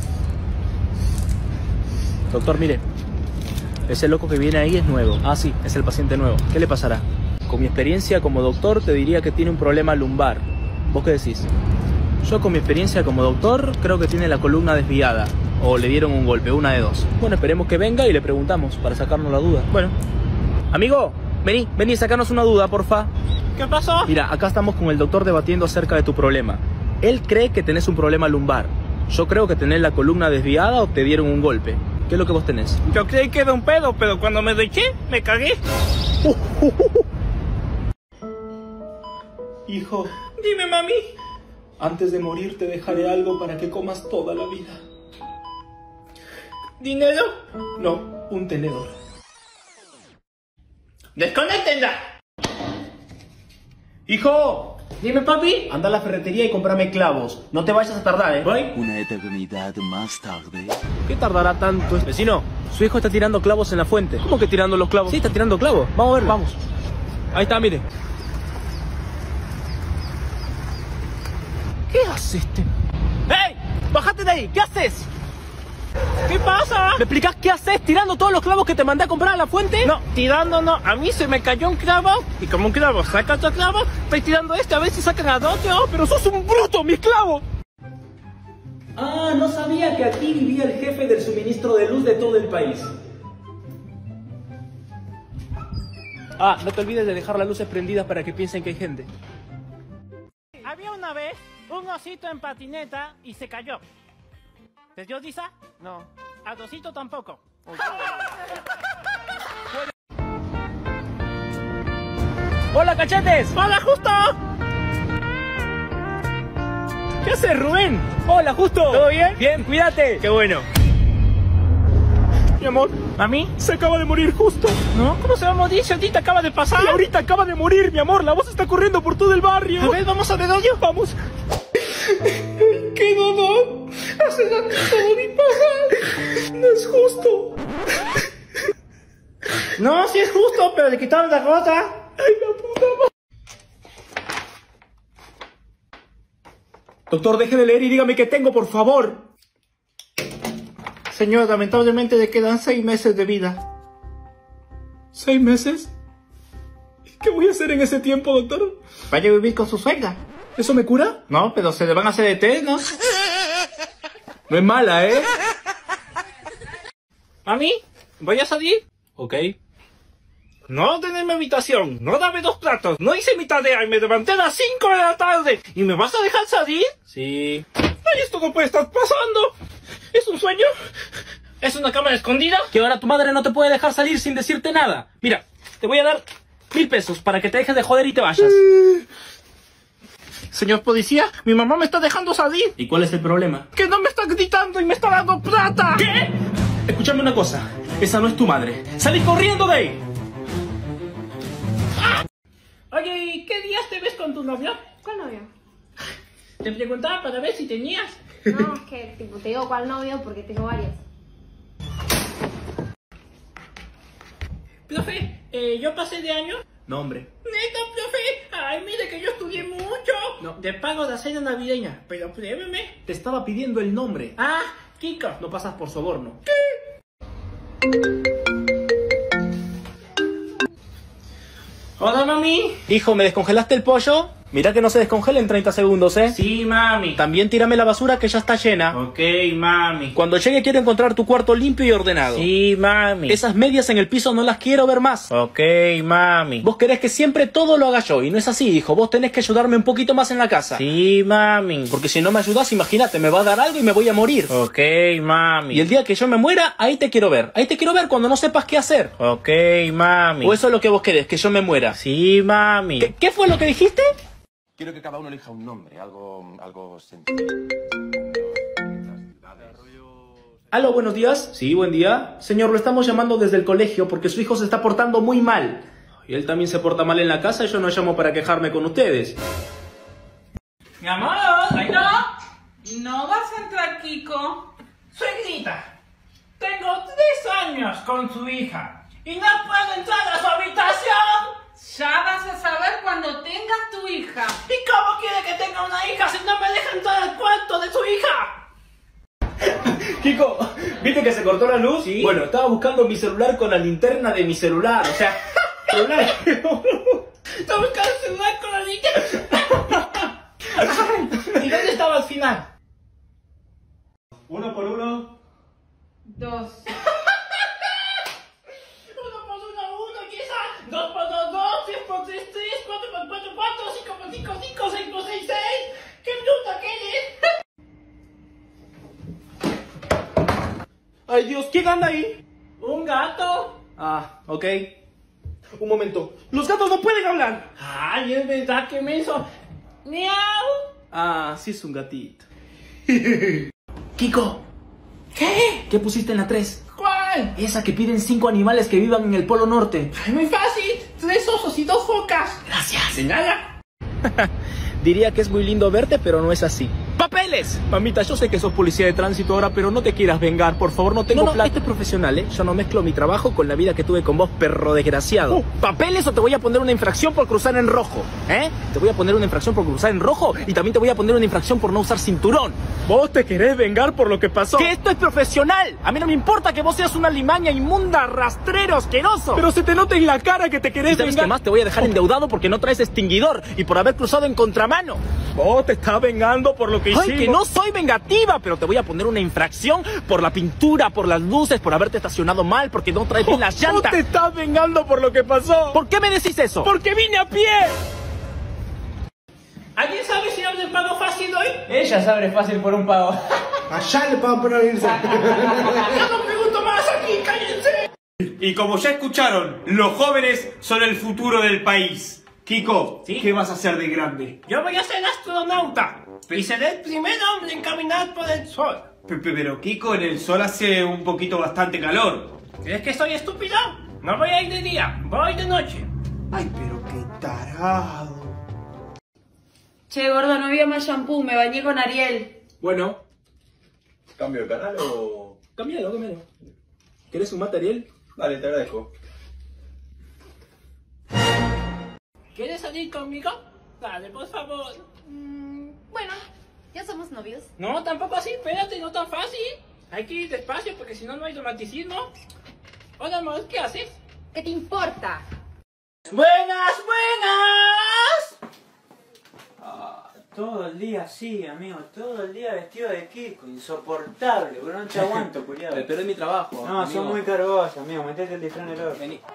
Doctor, mire. Ese loco que viene ahí es nuevo. Ah, sí, es el paciente nuevo. ¿Qué le pasará? Con mi experiencia como doctor te diría que tiene un problema lumbar. ¿Vos qué decís? Yo con mi experiencia como doctor creo que tiene la columna desviada. O le dieron un golpe, una de dos. Bueno, esperemos que venga y le preguntamos para sacarnos la duda. Bueno. Amigo, vení, vení, sacarnos una duda, porfa. ¿Qué pasó? Mira, acá estamos con el doctor debatiendo acerca de tu problema. Él cree que tenés un problema lumbar. Yo creo que tenés la columna desviada o te dieron un golpe. ¿Qué es lo que vos tenés? Yo creí que era un pedo, pero cuando me duché, me cagué. Uh, uh, uh. Hijo, Dime, mami. antes de morir te dejaré algo para que comas toda la vida. ¿Dinero? No, un tenedor. ¡Desconéctenla! ¡Hijo! Dime, papi. Anda a la ferretería y cómprame clavos. No te vayas a tardar, ¿eh? ¿Voy? Una eternidad más tarde. ¿Qué tardará tanto? Vecino, su hijo está tirando clavos en la fuente. ¿Cómo que tirando los clavos? Sí, está tirando clavos. Vamos a verlo. Vamos. Ahí está, mire. ¿Qué hace este? ¡Ey! ¡Bájate de ahí! ¿Qué haces? ¿Qué pasa? ¿Me explicás qué haces tirando todos los clavos que te mandé a comprar a la fuente? No, tirando no. A mí se me cayó un clavo y como un clavo saca otro clavo, estoy tirando este a ver si sacan a otro. ¡Pero sos un bruto, mis clavos! Ah, no sabía que aquí vivía el jefe del suministro de luz de todo el país. Ah, no te olvides de dejar las luces prendidas para que piensen que hay gente. Había una vez un osito en patineta y se cayó. ¿Te dio risa? No. A Dosito tampoco. ¡Hola, cachetes! ¡Hola, Justo! ¿Qué haces, Rubén? Hola, Justo. ¿Todo bien? Bien, cuídate. Qué bueno. Mi amor, ¿Mami? se acaba de morir Justo. ¿No? ¿Cómo se va a morir si ahorita acaba de pasar? Y ahorita acaba de morir, mi amor. La voz está corriendo por todo el barrio. A ver, vamos a ver hoyo. Vamos. ¡Qué dolor! Hace rato todo mi pasar. No es justo. No, sí es justo, pero le quitaron la gota. Ay, la puta madre. Doctor, deje de leer y dígame qué tengo, por favor. Señor, lamentablemente le quedan seis meses de vida. ¿Seis meses? ¿Qué voy a hacer en ese tiempo, doctor? Vaya a vivir con su suegra. ¿Eso me cura? No, pero se le van a hacer eternos. No es mala, ¿eh? Mami, ¿voy a salir? Ok. No ordené mi habitación, no dame dos platos, no hice mi tarea y me levanté a las cinco de la tarde. ¿Y me vas a dejar salir? Sí. Ay, esto no puede estar pasando. ¿Es un sueño? ¿Es una cámara escondida? Que ahora tu madre no te puede dejar salir sin decirte nada. Mira, te voy a dar mil pesos para que te dejes de joder y te vayas. Señor policía, mi mamá me está dejando salir. ¿Y cuál es el problema? Que no me está gritando y me está dando plata. ¿Qué? Escúchame una cosa. Esa no es tu madre. ¡Salí corriendo de ahí! Oye, ¿y qué días te ves con tu novio? ¿Cuál novio? Te preguntaba para ver si tenías. No, es que tipo, te digo cuál novio porque tengo varios. Profe, eh, yo pasé de año. No, hombre. Neta, profe. Ay, mire que yo estudié mucho. No, te pago la cena navideña, pero pruébeme. Te estaba pidiendo el nombre. Ah, Kiko. No pasas por soborno. Hola, mami. Hijo, ¿me descongelaste el pollo? Mira que no se descongela en treinta segundos, ¿eh? Sí, mami. También tírame la basura que ya está llena. Ok, mami. Cuando llegue quiero encontrar tu cuarto limpio y ordenado. Sí, mami. Esas medias en el piso no las quiero ver más. Ok, mami. Vos querés que siempre todo lo haga yo y no es así, hijo. Vos tenés que ayudarme un poquito más en la casa. Sí, mami. Porque si no me ayudás, imagínate, me va a dar algo y me voy a morir. Ok, mami. Y el día que yo me muera, ahí te quiero ver. Ahí te quiero ver cuando no sepas qué hacer. Ok, mami. ¿O eso es lo que vos querés, que yo me muera? Sí, mami. ¿Qué, qué fue lo que dijiste? Quiero que cada uno elija un nombre, algo, algo sencillo. Aló, buenos días. Sí, buen día. Señor, lo estamos llamando desde el colegio porque su hijo se está portando muy mal. Y él también se porta mal en la casa y yo no llamo para quejarme con ustedes. Mi amor, ahí no. ¿No vas a entrar, Kiko? Suegrita, tengo tres años con su hija y no puedo entrar a su habitación. Ya vas a saber cuando tengas tu hija. ¿Y cómo quiere que tenga una hija si no me deja entrar al cuarto de su hija? Kiko, ¿viste que se cortó la luz? Sí. Bueno, estaba buscando mi celular con la linterna de mi celular. O sea, celular. Estaba buscando el celular con la linterna. ¿Y dónde estaba al final? Uno por uno. Dos. dos por dos, dos, tres por tres, tres, cuatro por cuatro, cuatro, cinco por cinco, cinco, seis por seis, seis. ¡Qué bruta que eres! Ay, Dios, ¿quién anda ahí? ¿Un gato? Ah, ok. Un momento. ¡Los gatos no pueden hablar! Ay, es verdad que me hizo... ¡Miau! Ah, sí es un gatito. Kiko. ¿Qué? ¿Qué pusiste en la tres? ¿Cuál? Esa que piden cinco animales que vivan en el Polo Norte. Ay, muy fácil. Tres osos y dos focas. Gracias. Señala. Diría que es muy lindo verte, pero no es así. ¡Papeles! Mamita, yo sé que sos policía de tránsito ahora, pero no te quieras vengar, por favor, no tengo No, no, plata. esto es profesional, ¿eh? Yo no mezclo mi trabajo con la vida que tuve con vos, perro desgraciado. Uh, ¿Papeles o te voy a poner una infracción por cruzar en rojo? ¿Eh? Te voy a poner una infracción por cruzar en rojo y también te voy a poner una infracción por no usar cinturón. ¿Vos te querés vengar por lo que pasó? ¡Que esto es profesional! A mí no me importa que vos seas una limaña inmunda, rastrero, asqueroso. Pero se te nota en la cara que te querés vengar. ¿Sabes qué más? Te voy a dejar endeudado porque no traes extinguidor y por haber cruzado en contramano. Vos te estás vengando por lo que hicimos. Ay, que no soy vengativa, pero te voy a poner una infracción por la pintura, por las luces, por haberte estacionado mal, porque no traes bien las llantas. Vos te estás vengando por lo que pasó. ¿Por qué me decís eso? Porque vine a pie. ¿Alguien sabe si abre el pago fácil hoy? Ella se abre fácil por un pago. Allá le pagan por irse. Yo no pregunto más aquí, cállense. Y como ya escucharon, los jóvenes son el futuro del país. Kiko, ¿sí? ¿Qué vas a hacer de grande? Yo voy a ser astronauta y seré el primer hombre en caminar por el sol. Pero Kiko, en el sol hace un poquito bastante calor. ¿Crees que soy estúpido? No voy a ir de día, voy de noche. Ay, pero qué tarado. Che, gordo, no había más shampoo, me bañé con Ariel. Bueno. ¿Cambio de canal o...? Cámbialo, cámbialo. ¿Querés un mate, Ariel? Vale, te agradezco. ¿Quieres salir conmigo? Dale, por favor. Mm, bueno, ya somos novios. No, tampoco así, espérate, no tan fácil. Hay que ir despacio porque si no, no hay romanticismo. Hola, amor, ¿qué haces? ¿Qué te importa? ¡Buenas, buenas! Ah, todo el día así, amigo, todo el día vestido de Kiko, insoportable, bro, no te aguanto, culiado. Pero es mi trabajo. No, amigo. son muy cargosos, amigo, metete el disfraz en el oro. Vení.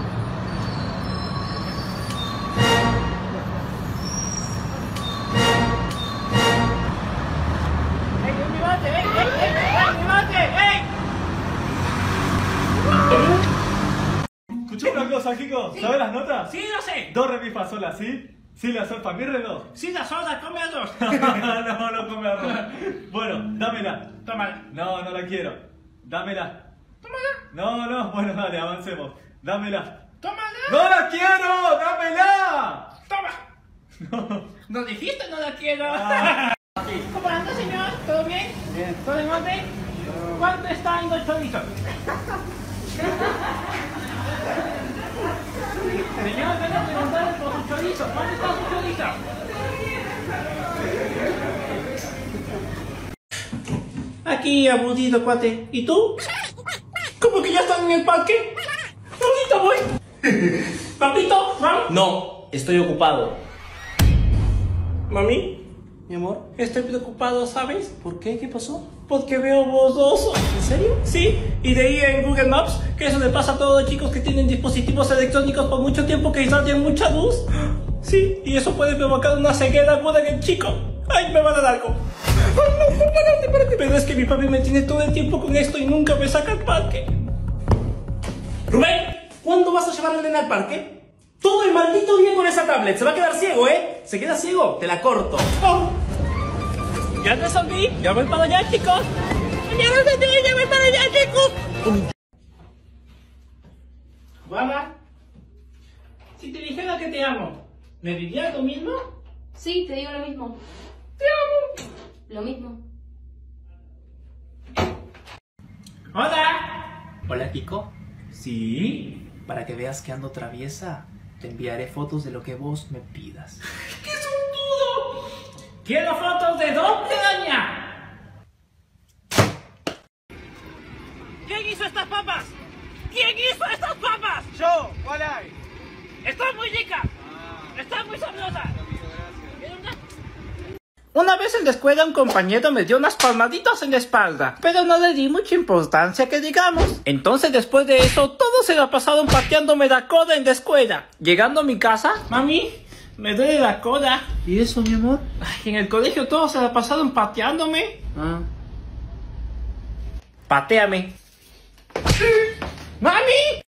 Escuchá una cosa, Kiko, Sí. ¿sabes las notas? Sí, lo sé. Do, re, mi, fa, sol, la, si. Si, la, sol, fa, mi, re, do. Sí, la soda, come arroz. No, no come arroz. Bueno, dámela. Tómala. No, no la quiero. Dámela. Tómala. No, no, bueno, dale, avancemos. Dámela. Tómala. ¡No la quiero! ¡Dámela! Toma. No. No dijiste, no la quiero. Ah. ¿Cómo anda, señor? ¿Todo bien? Bien. ¿Todo en orden? ¿Cuánto está en los chorizos? Señor, ven a preguntar por su chorizo. ¿Dónde está su chorizo? Aquí, aburrido, cuate. ¿Y tú? ¿Cómo que ya están en el parque? Ahorita voy. Papito, ¿mam? No, estoy ocupado. Mami, mi amor, estoy preocupado, ¿sabes? ¿Por qué? ¿Qué pasó? Porque veo borroso. ¿En serio? Sí, y leí en Google Maps que eso le pasa a todos los chicos que tienen dispositivos electrónicos por mucho tiempo que irradian mucha luz. Sí, y eso puede provocar una ceguera aguda en el chico. ¡Ay, me va a dar algo! ¡Ay, no, no, párate, párate! Pero es que mi papi me tiene todo el tiempo con esto y nunca me saca al parque. Rubén, ¿cuándo vas a llevar al nene al parque? Todo el maldito día con esa tablet. Se va a quedar ciego, ¿eh? ¿Se queda ciego? Te la corto. Oh. Ya resolví. Ya voy para allá, chicos. Ya resolví. Ya voy para allá, chicos. Mamá, si te dijera que te amo, ¿me dirías lo mismo? Sí, te digo lo mismo. Te amo. Lo mismo. Hola. Hola, Kiko. ¿Sí? Para que veas que ando traviesa, te enviaré fotos de lo que vos me pidas. ¡Qué sortudo! ¡Quiero fotos de doble daña! ¿Quién hizo estas papas? ¿Quién hizo estas papas? Yo, ¿cuál hay? ¡Están muy ricas! ¡Están muy sabrosas! Una vez en la escuela un compañero me dio unas palmaditas en la espalda, pero no le di mucha importancia que digamos. Entonces después de eso, todos se la pasaron pateándome la coda en la escuela. Llegando a mi casa, mami, me duele la coda. ¿Y eso, mi amor? Ay, en el colegio todos se la pasaron pateándome. Ah. Patéame. ¡Mami!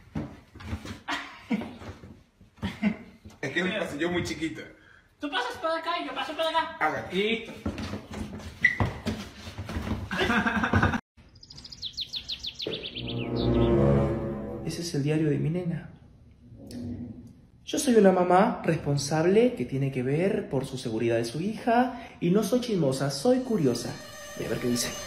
Es que me pasé yo muy chiquito. Tú pasas por acá y yo paso por acá. Hágale. Listo. Ese es el diario de mi nena. Yo soy una mamá responsable que tiene que ver por su seguridad de su hija y no soy chismosa, soy curiosa. Voy a ver qué dice.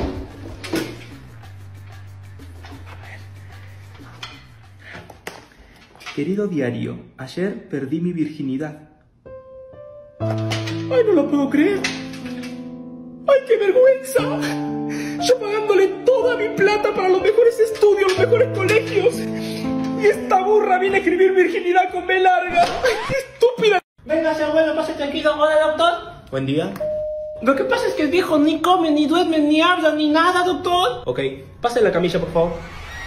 Querido diario, ayer perdí mi virginidad. ¡Ay, no lo puedo creer! ¡Ay, qué vergüenza! Yo pagándole toda mi plata para los mejores estudios, los mejores colegios. Y esta burra viene a escribir virginidad con B larga. ¡Ay, qué estúpida! Venga, señor, bueno, pase tranquilo. Hola, doctor. Buen día. Lo que pasa es que el viejo ni come, ni duerme, ni habla, ni nada, doctor. Ok, pase la camilla, por favor.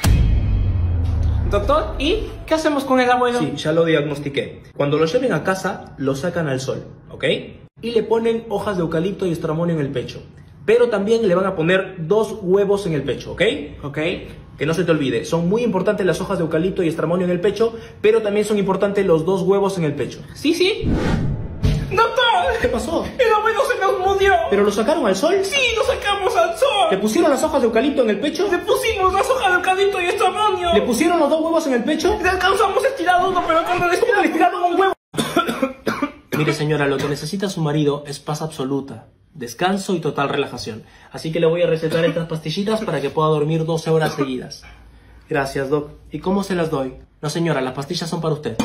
Doctor, ¿y qué hacemos con el abuelo? Sí, ya lo diagnostiqué. Cuando lo lleven a casa, lo sacan al sol, ¿ok? Y le ponen hojas de eucalipto y estramonio en el pecho. Pero también le van a poner dos huevos en el pecho, ¿ok? Ok. Que no se te olvide, son muy importantes las hojas de eucalipto y estramonio en el pecho, pero también son importantes los dos huevos en el pecho. Sí, sí. ¡Doctor! ¿Qué pasó? El abuelo se nos murió. ¿Pero lo sacaron al sol? Sí, lo sacamos al sol. ¿Le pusieron las hojas de eucalipto en el pecho? Le pusimos las hojas de eucalipto y estramonio. ¿Le pusieron los dos huevos en el pecho? Le alcanzamos a estirar uno, pero cuando le estiraron, le estiraron un huevo. Mire, señora, lo que necesita su marido es paz absoluta, descanso y total relajación. Así que le voy a recetar estas pastillitas para que pueda dormir doce horas seguidas. Gracias, Doc. ¿Y cómo se las doy? No, señora, las pastillas son para usted.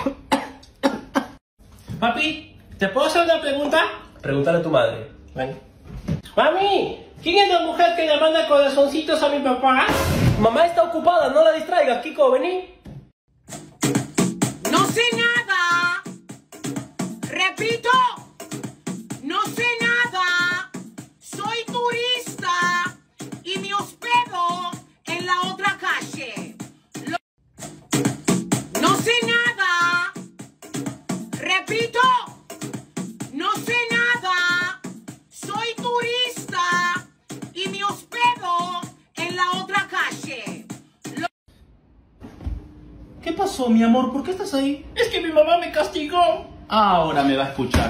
Papi, ¿te puedo hacer una pregunta? Pregúntale a tu madre. Ven. Mami, ¿quién es la mujer que le manda corazoncitos a mi papá? Mamá está ocupada, no la distraigas, Kiko, vení. No sé nada. Repito, no sé nada. Soy turista y me hospedo en la otra calle. Lo... No sé nada. Repito, no sé nada. Soy turista y me hospedo en la otra calle. Lo... ¿Qué pasó, mi amor? ¿Por qué estás ahí? Es que mi mamá me castigó. Ahora me va a escuchar.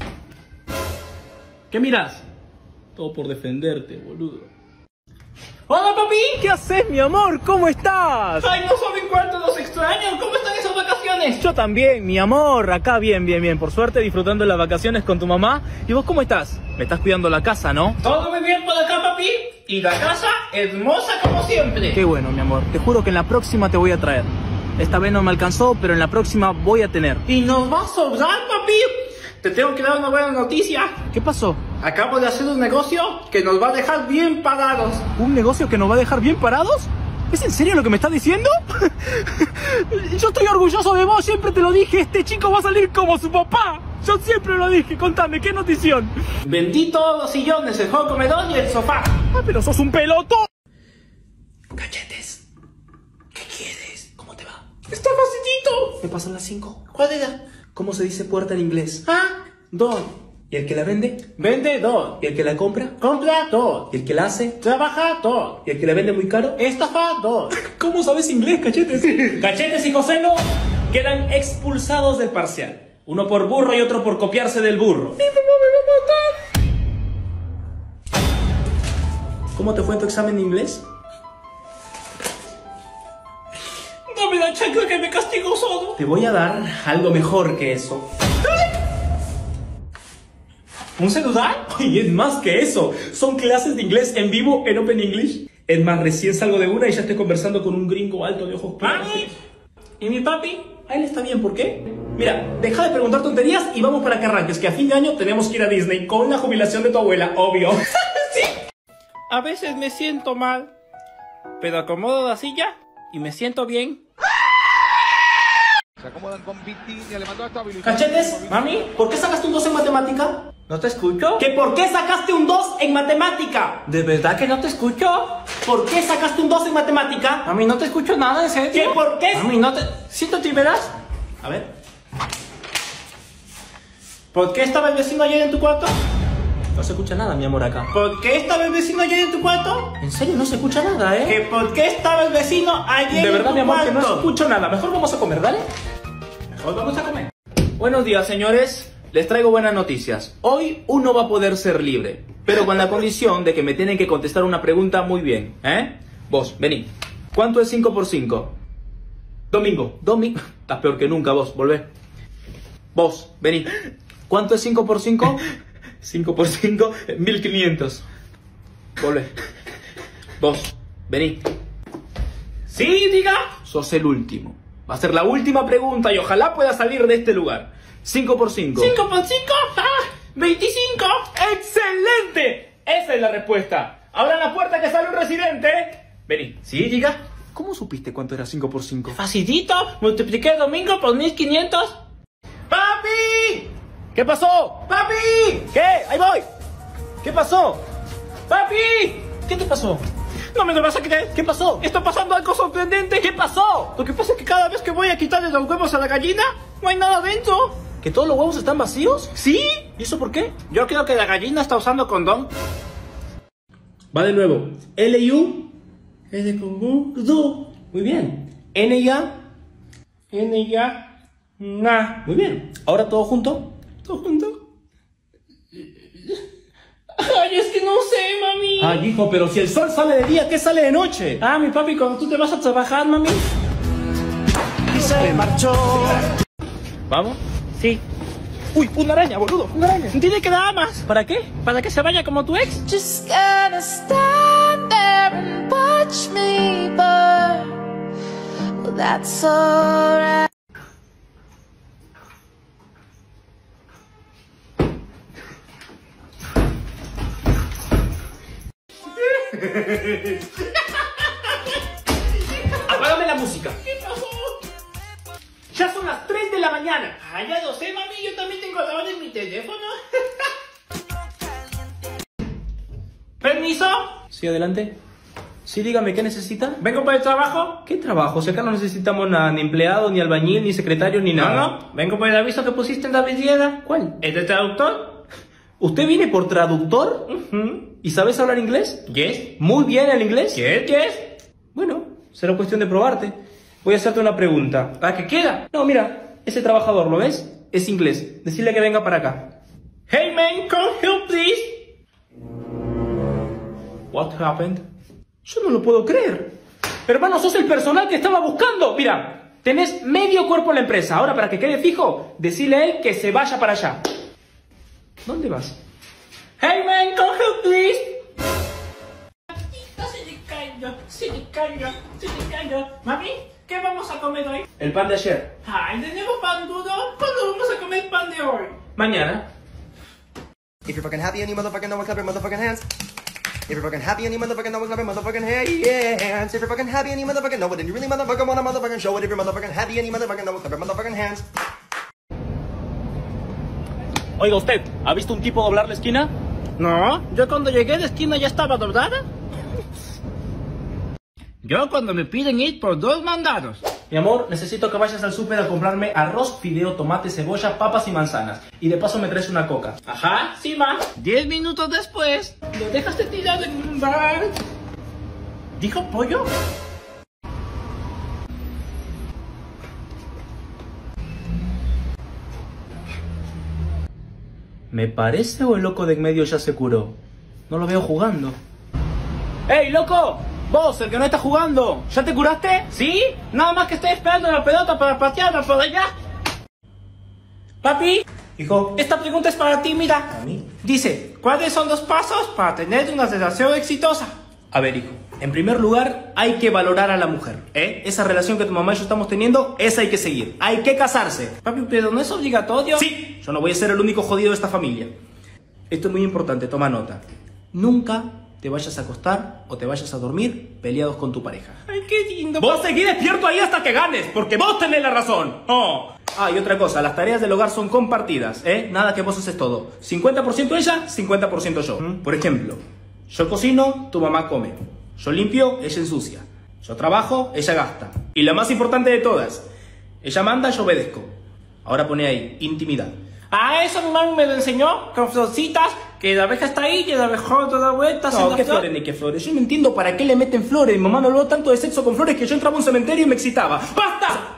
¿Qué miras? Todo por defenderte, boludo. ¡Hola, papi! ¿Qué haces, mi amor? ¿Cómo estás? ¡Ay, no saben cuánto los extraño! ¿Cómo están esas vacaciones? Yo también, mi amor. Acá bien, bien, bien. Por suerte, disfrutando de las vacaciones con tu mamá. ¿Y vos cómo estás? Me estás cuidando la casa, ¿no? Todo muy bien por acá, papi. Y la casa hermosa como siempre. Qué bueno, mi amor. Te juro que en la próxima te voy a traer. esta vez no me alcanzó, pero en la próxima voy a tener. ¿Y nos va a sobrar, papi? Te tengo que dar una buena noticia. ¿Qué pasó? Acabo de hacer un negocio que nos va a dejar bien parados. ¿Un negocio que nos va a dejar bien parados? ¿Es en serio lo que me estás diciendo? Yo estoy orgulloso de vos, siempre te lo dije, este chico va a salir como su papá. Yo siempre lo dije, contame, ¿qué notición? Vendí todos los sillones, el juego comedor y el sofá. Ah, pero sos un pelotón. Cachetes, ¿qué quieres? ¿Cómo te va? Está facilito. Me pasan las cinco. ¿Cuál era? ¿Cómo se dice puerta en inglés? Ah, door. ¿Y el que la vende? Vende door. ¿Y el que la compra? Compra door. ¿Y el que la hace? Trabaja door. ¿Y el que la vende muy caro? Estafador. ¿Cómo sabes inglés, Cachetes? Cachetes y Joselo quedan expulsados del parcial. Uno por burro y otro por copiarse del burro. Mi mamá me va a matar. ¿Cómo te fue en tu examen de inglés? Dame la chancla que me castigó solo. Te voy a dar algo mejor que eso. ¿Un celular? Y es más que eso. Son clases de inglés en vivo en Open English. Es más, recién salgo de una y ya estoy conversando con un gringo alto de ojos claros. Mami. ¿Y mi papi? A él está bien, ¿por qué? Mira, deja de preguntar tonterías y vamos para que arranques, que a fin de año tenemos que ir a Disney con la jubilación de tu abuela, obvio. Sí. A veces me siento mal, pero acomodo la silla y me siento bien. Se acomodan con Vitinha, le mandó a estabilizar. Cachetes, mami, ¿por qué sacaste un dos en matemática? ¿No te escucho? ¿Que por qué sacaste un dos en matemática? ¿De verdad que no te escucho? ¿Por qué sacaste un dos en matemática? Mami, no te escucho nada, en serio. ¿Qué? ¿Por qué? Mami, no te... Siéntate y verás. A ver. ¿Por qué estaba el vecino ayer en tu cuarto? No se escucha nada, mi amor, acá. ¿Por qué estaba el vecino ayer en tu cuarto? ¿En serio? No se escucha nada, ¿eh? ¿Que por qué estaba el vecino ayer De verdad, en tu mi amor, cuarto? que no escucho nada. Mejor vamos a comer, ¿dale? Mejor vamos a comer. Buenos días, señores. Les traigo buenas noticias. Hoy uno va a poder ser libre, pero con la condición de que me tienen que contestar una pregunta muy bien, ¿eh? Vos, vení. ¿Cuánto es cinco por cinco? Domingo. Domingo. Estás peor que nunca, vos, volvé. Vos, vení. ¿Cuánto es cinco por cinco? cinco por cinco, mil quinientos. Volvé. Vos, vení. ¿Sí, diga? Sos el último. Va a ser la última pregunta y ojalá pueda salir de este lugar. cinco por cinco. ¿cinco por cinco? ¡Ah! ¡veinticinco! ¡Excelente! Esa es la respuesta. Abran la puerta que sale un residente. Vení. ¿Sí, diga? ¿Cómo supiste cuánto era cinco por cinco? Facilito. Multipliqué el domingo por mil quinientos. ¡Papi! ¿Qué pasó? ¡Papi! ¿Qué? Ahí voy. ¿Qué pasó? ¡Papi! ¿Qué te pasó? No me lo vas a creer. ¿Qué pasó? Está pasando algo sorprendente. ¿Qué pasó? Lo que pasa es que cada vez que voy a quitarle los huevos a la gallina, no hay nada dentro. ¿Que todos los huevos están vacíos? ¿Sí? ¿Y eso por qué? Yo creo que la gallina está usando condón. Va de nuevo. L I U. L con U, du. Muy bien. N I A. N y A. Na. Muy bien. Ahora todo junto. ¿Todo junto? Ay, es que no sé, mami. Ay, hijo, pero si el sol sale de día, ¿qué sale de noche? Ah, mi papi, cuando tú te vas a trabajar, mami. Y se marchó. ¿Vamos? Sí. Uy, una araña, boludo, una araña. Dile que nada más. ¿Para qué? Para que se vaya como tu ex. Just gonna stand there and watch me burn. Well, that's alright. Apágame la música. ¿Qué pasó? Ya son las tres de la mañana. Ah, ya lo sé, mami. Yo también tengo la hora en mi teléfono. ¿Permiso? Sí, adelante. Sí, dígame, ¿qué necesita? ¿Vengo por el trabajo? ¿Qué trabajo? Si acá no necesitamos nada, ni empleado, ni albañil, ni secretario, ni nada. No, no. Vengo por el aviso que pusiste en la vidriera. ¿Cuál? ¿El de traductor? ¿Usted viene por traductor? Uh-huh. ¿Y sabes hablar inglés? Yes. ¿Muy bien el inglés? Yes, yes. Bueno, será cuestión de probarte. Voy a hacerte una pregunta. ¿Para qué queda? No, mira, ese trabajador, ¿lo ves? Es inglés. Decirle que venga para acá. Hey man, come here please. What happened? Yo no lo puedo creer. Hermano, sos el personal que estaba buscando. Mira, tenés medio cuerpo en la empresa. Ahora, para que quede fijo, decirle a él que se vaya para allá. ¿Dónde vas? Hey man, come here please. Se le cayó, se le cayó, se le cayó. Mami, ¿Qué vamos a comer hoy? El pan de ayer. Ay, tenemos pan duro. ¿Cuándo vamos a comer pan de hoy? Mañana. If you're fucking happy and you motherfucking know it, clap your motherfucking hands. If you're fucking happy and you motherfucking know it, clap your motherfucking hands. If you're fucking happy and you motherfucking know it, and you really motherfucking wanna motherfucking show it. If you're motherfucking happy and you motherfucking know it, clap your motherfucking hands. Oiga usted, ¿ha visto un tipo doblar la esquina? No, yo cuando llegué a la esquina ya estaba doblada. Yo cuando me piden ir por dos mandados. Mi amor, necesito que vayas al súper a comprarme arroz, fideo, tomate, cebolla, papas y manzanas. Y de paso me traes una coca. Ajá, sí va. Diez minutos después. Lo dejaste tirado en un bar. ¿Dijo pollo? ¿Me parece o el loco de en medio ya se curó? No lo veo jugando. ¡Ey, loco! Vos, el que no está jugando, ¿ya te curaste? ¿Sí? Nada más que estoy esperando la pelota para patearla por allá. Papi, hijo, esta pregunta es para ti, mira. ¿A mí? Dice, ¿cuáles son los pasos para tener una relación exitosa? A ver, hijo, en primer lugar hay que valorar a la mujer, ¿eh? Esa relación que tu mamá y yo estamos teniendo, esa hay que seguir. Hay que casarse. Papi, pero no es obligatorio. Sí, yo no voy a ser el único jodido de esta familia. Esto es muy importante, toma nota. Nunca te vayas a acostar o te vayas a dormir peleados con tu pareja. Ay, qué lindo. Vos seguí despierto ahí hasta que ganes, porque vos tenés la razón. Oh. Ah, y otra cosa, las tareas del hogar son compartidas, ¿eh? Nada que vos haces todo. cincuenta por ciento ella, cincuenta por ciento yo. ¿Mm? Por ejemplo, yo cocino, tu mamá come. Yo limpio, ella ensucia. Yo trabajo, ella gasta. Y la más importante de todas, ella manda, yo obedezco. Ahora pone ahí, intimidad. Ah, eso mi mamá me lo enseñó con florcitas, que la abeja está ahí, que la abejorro da vueltas. No, qué flores ni qué flores. Yo no entiendo para qué le meten flores. Mi mamá me habló tanto de sexo con flores que yo entraba a un cementerio y me excitaba. ¡Basta!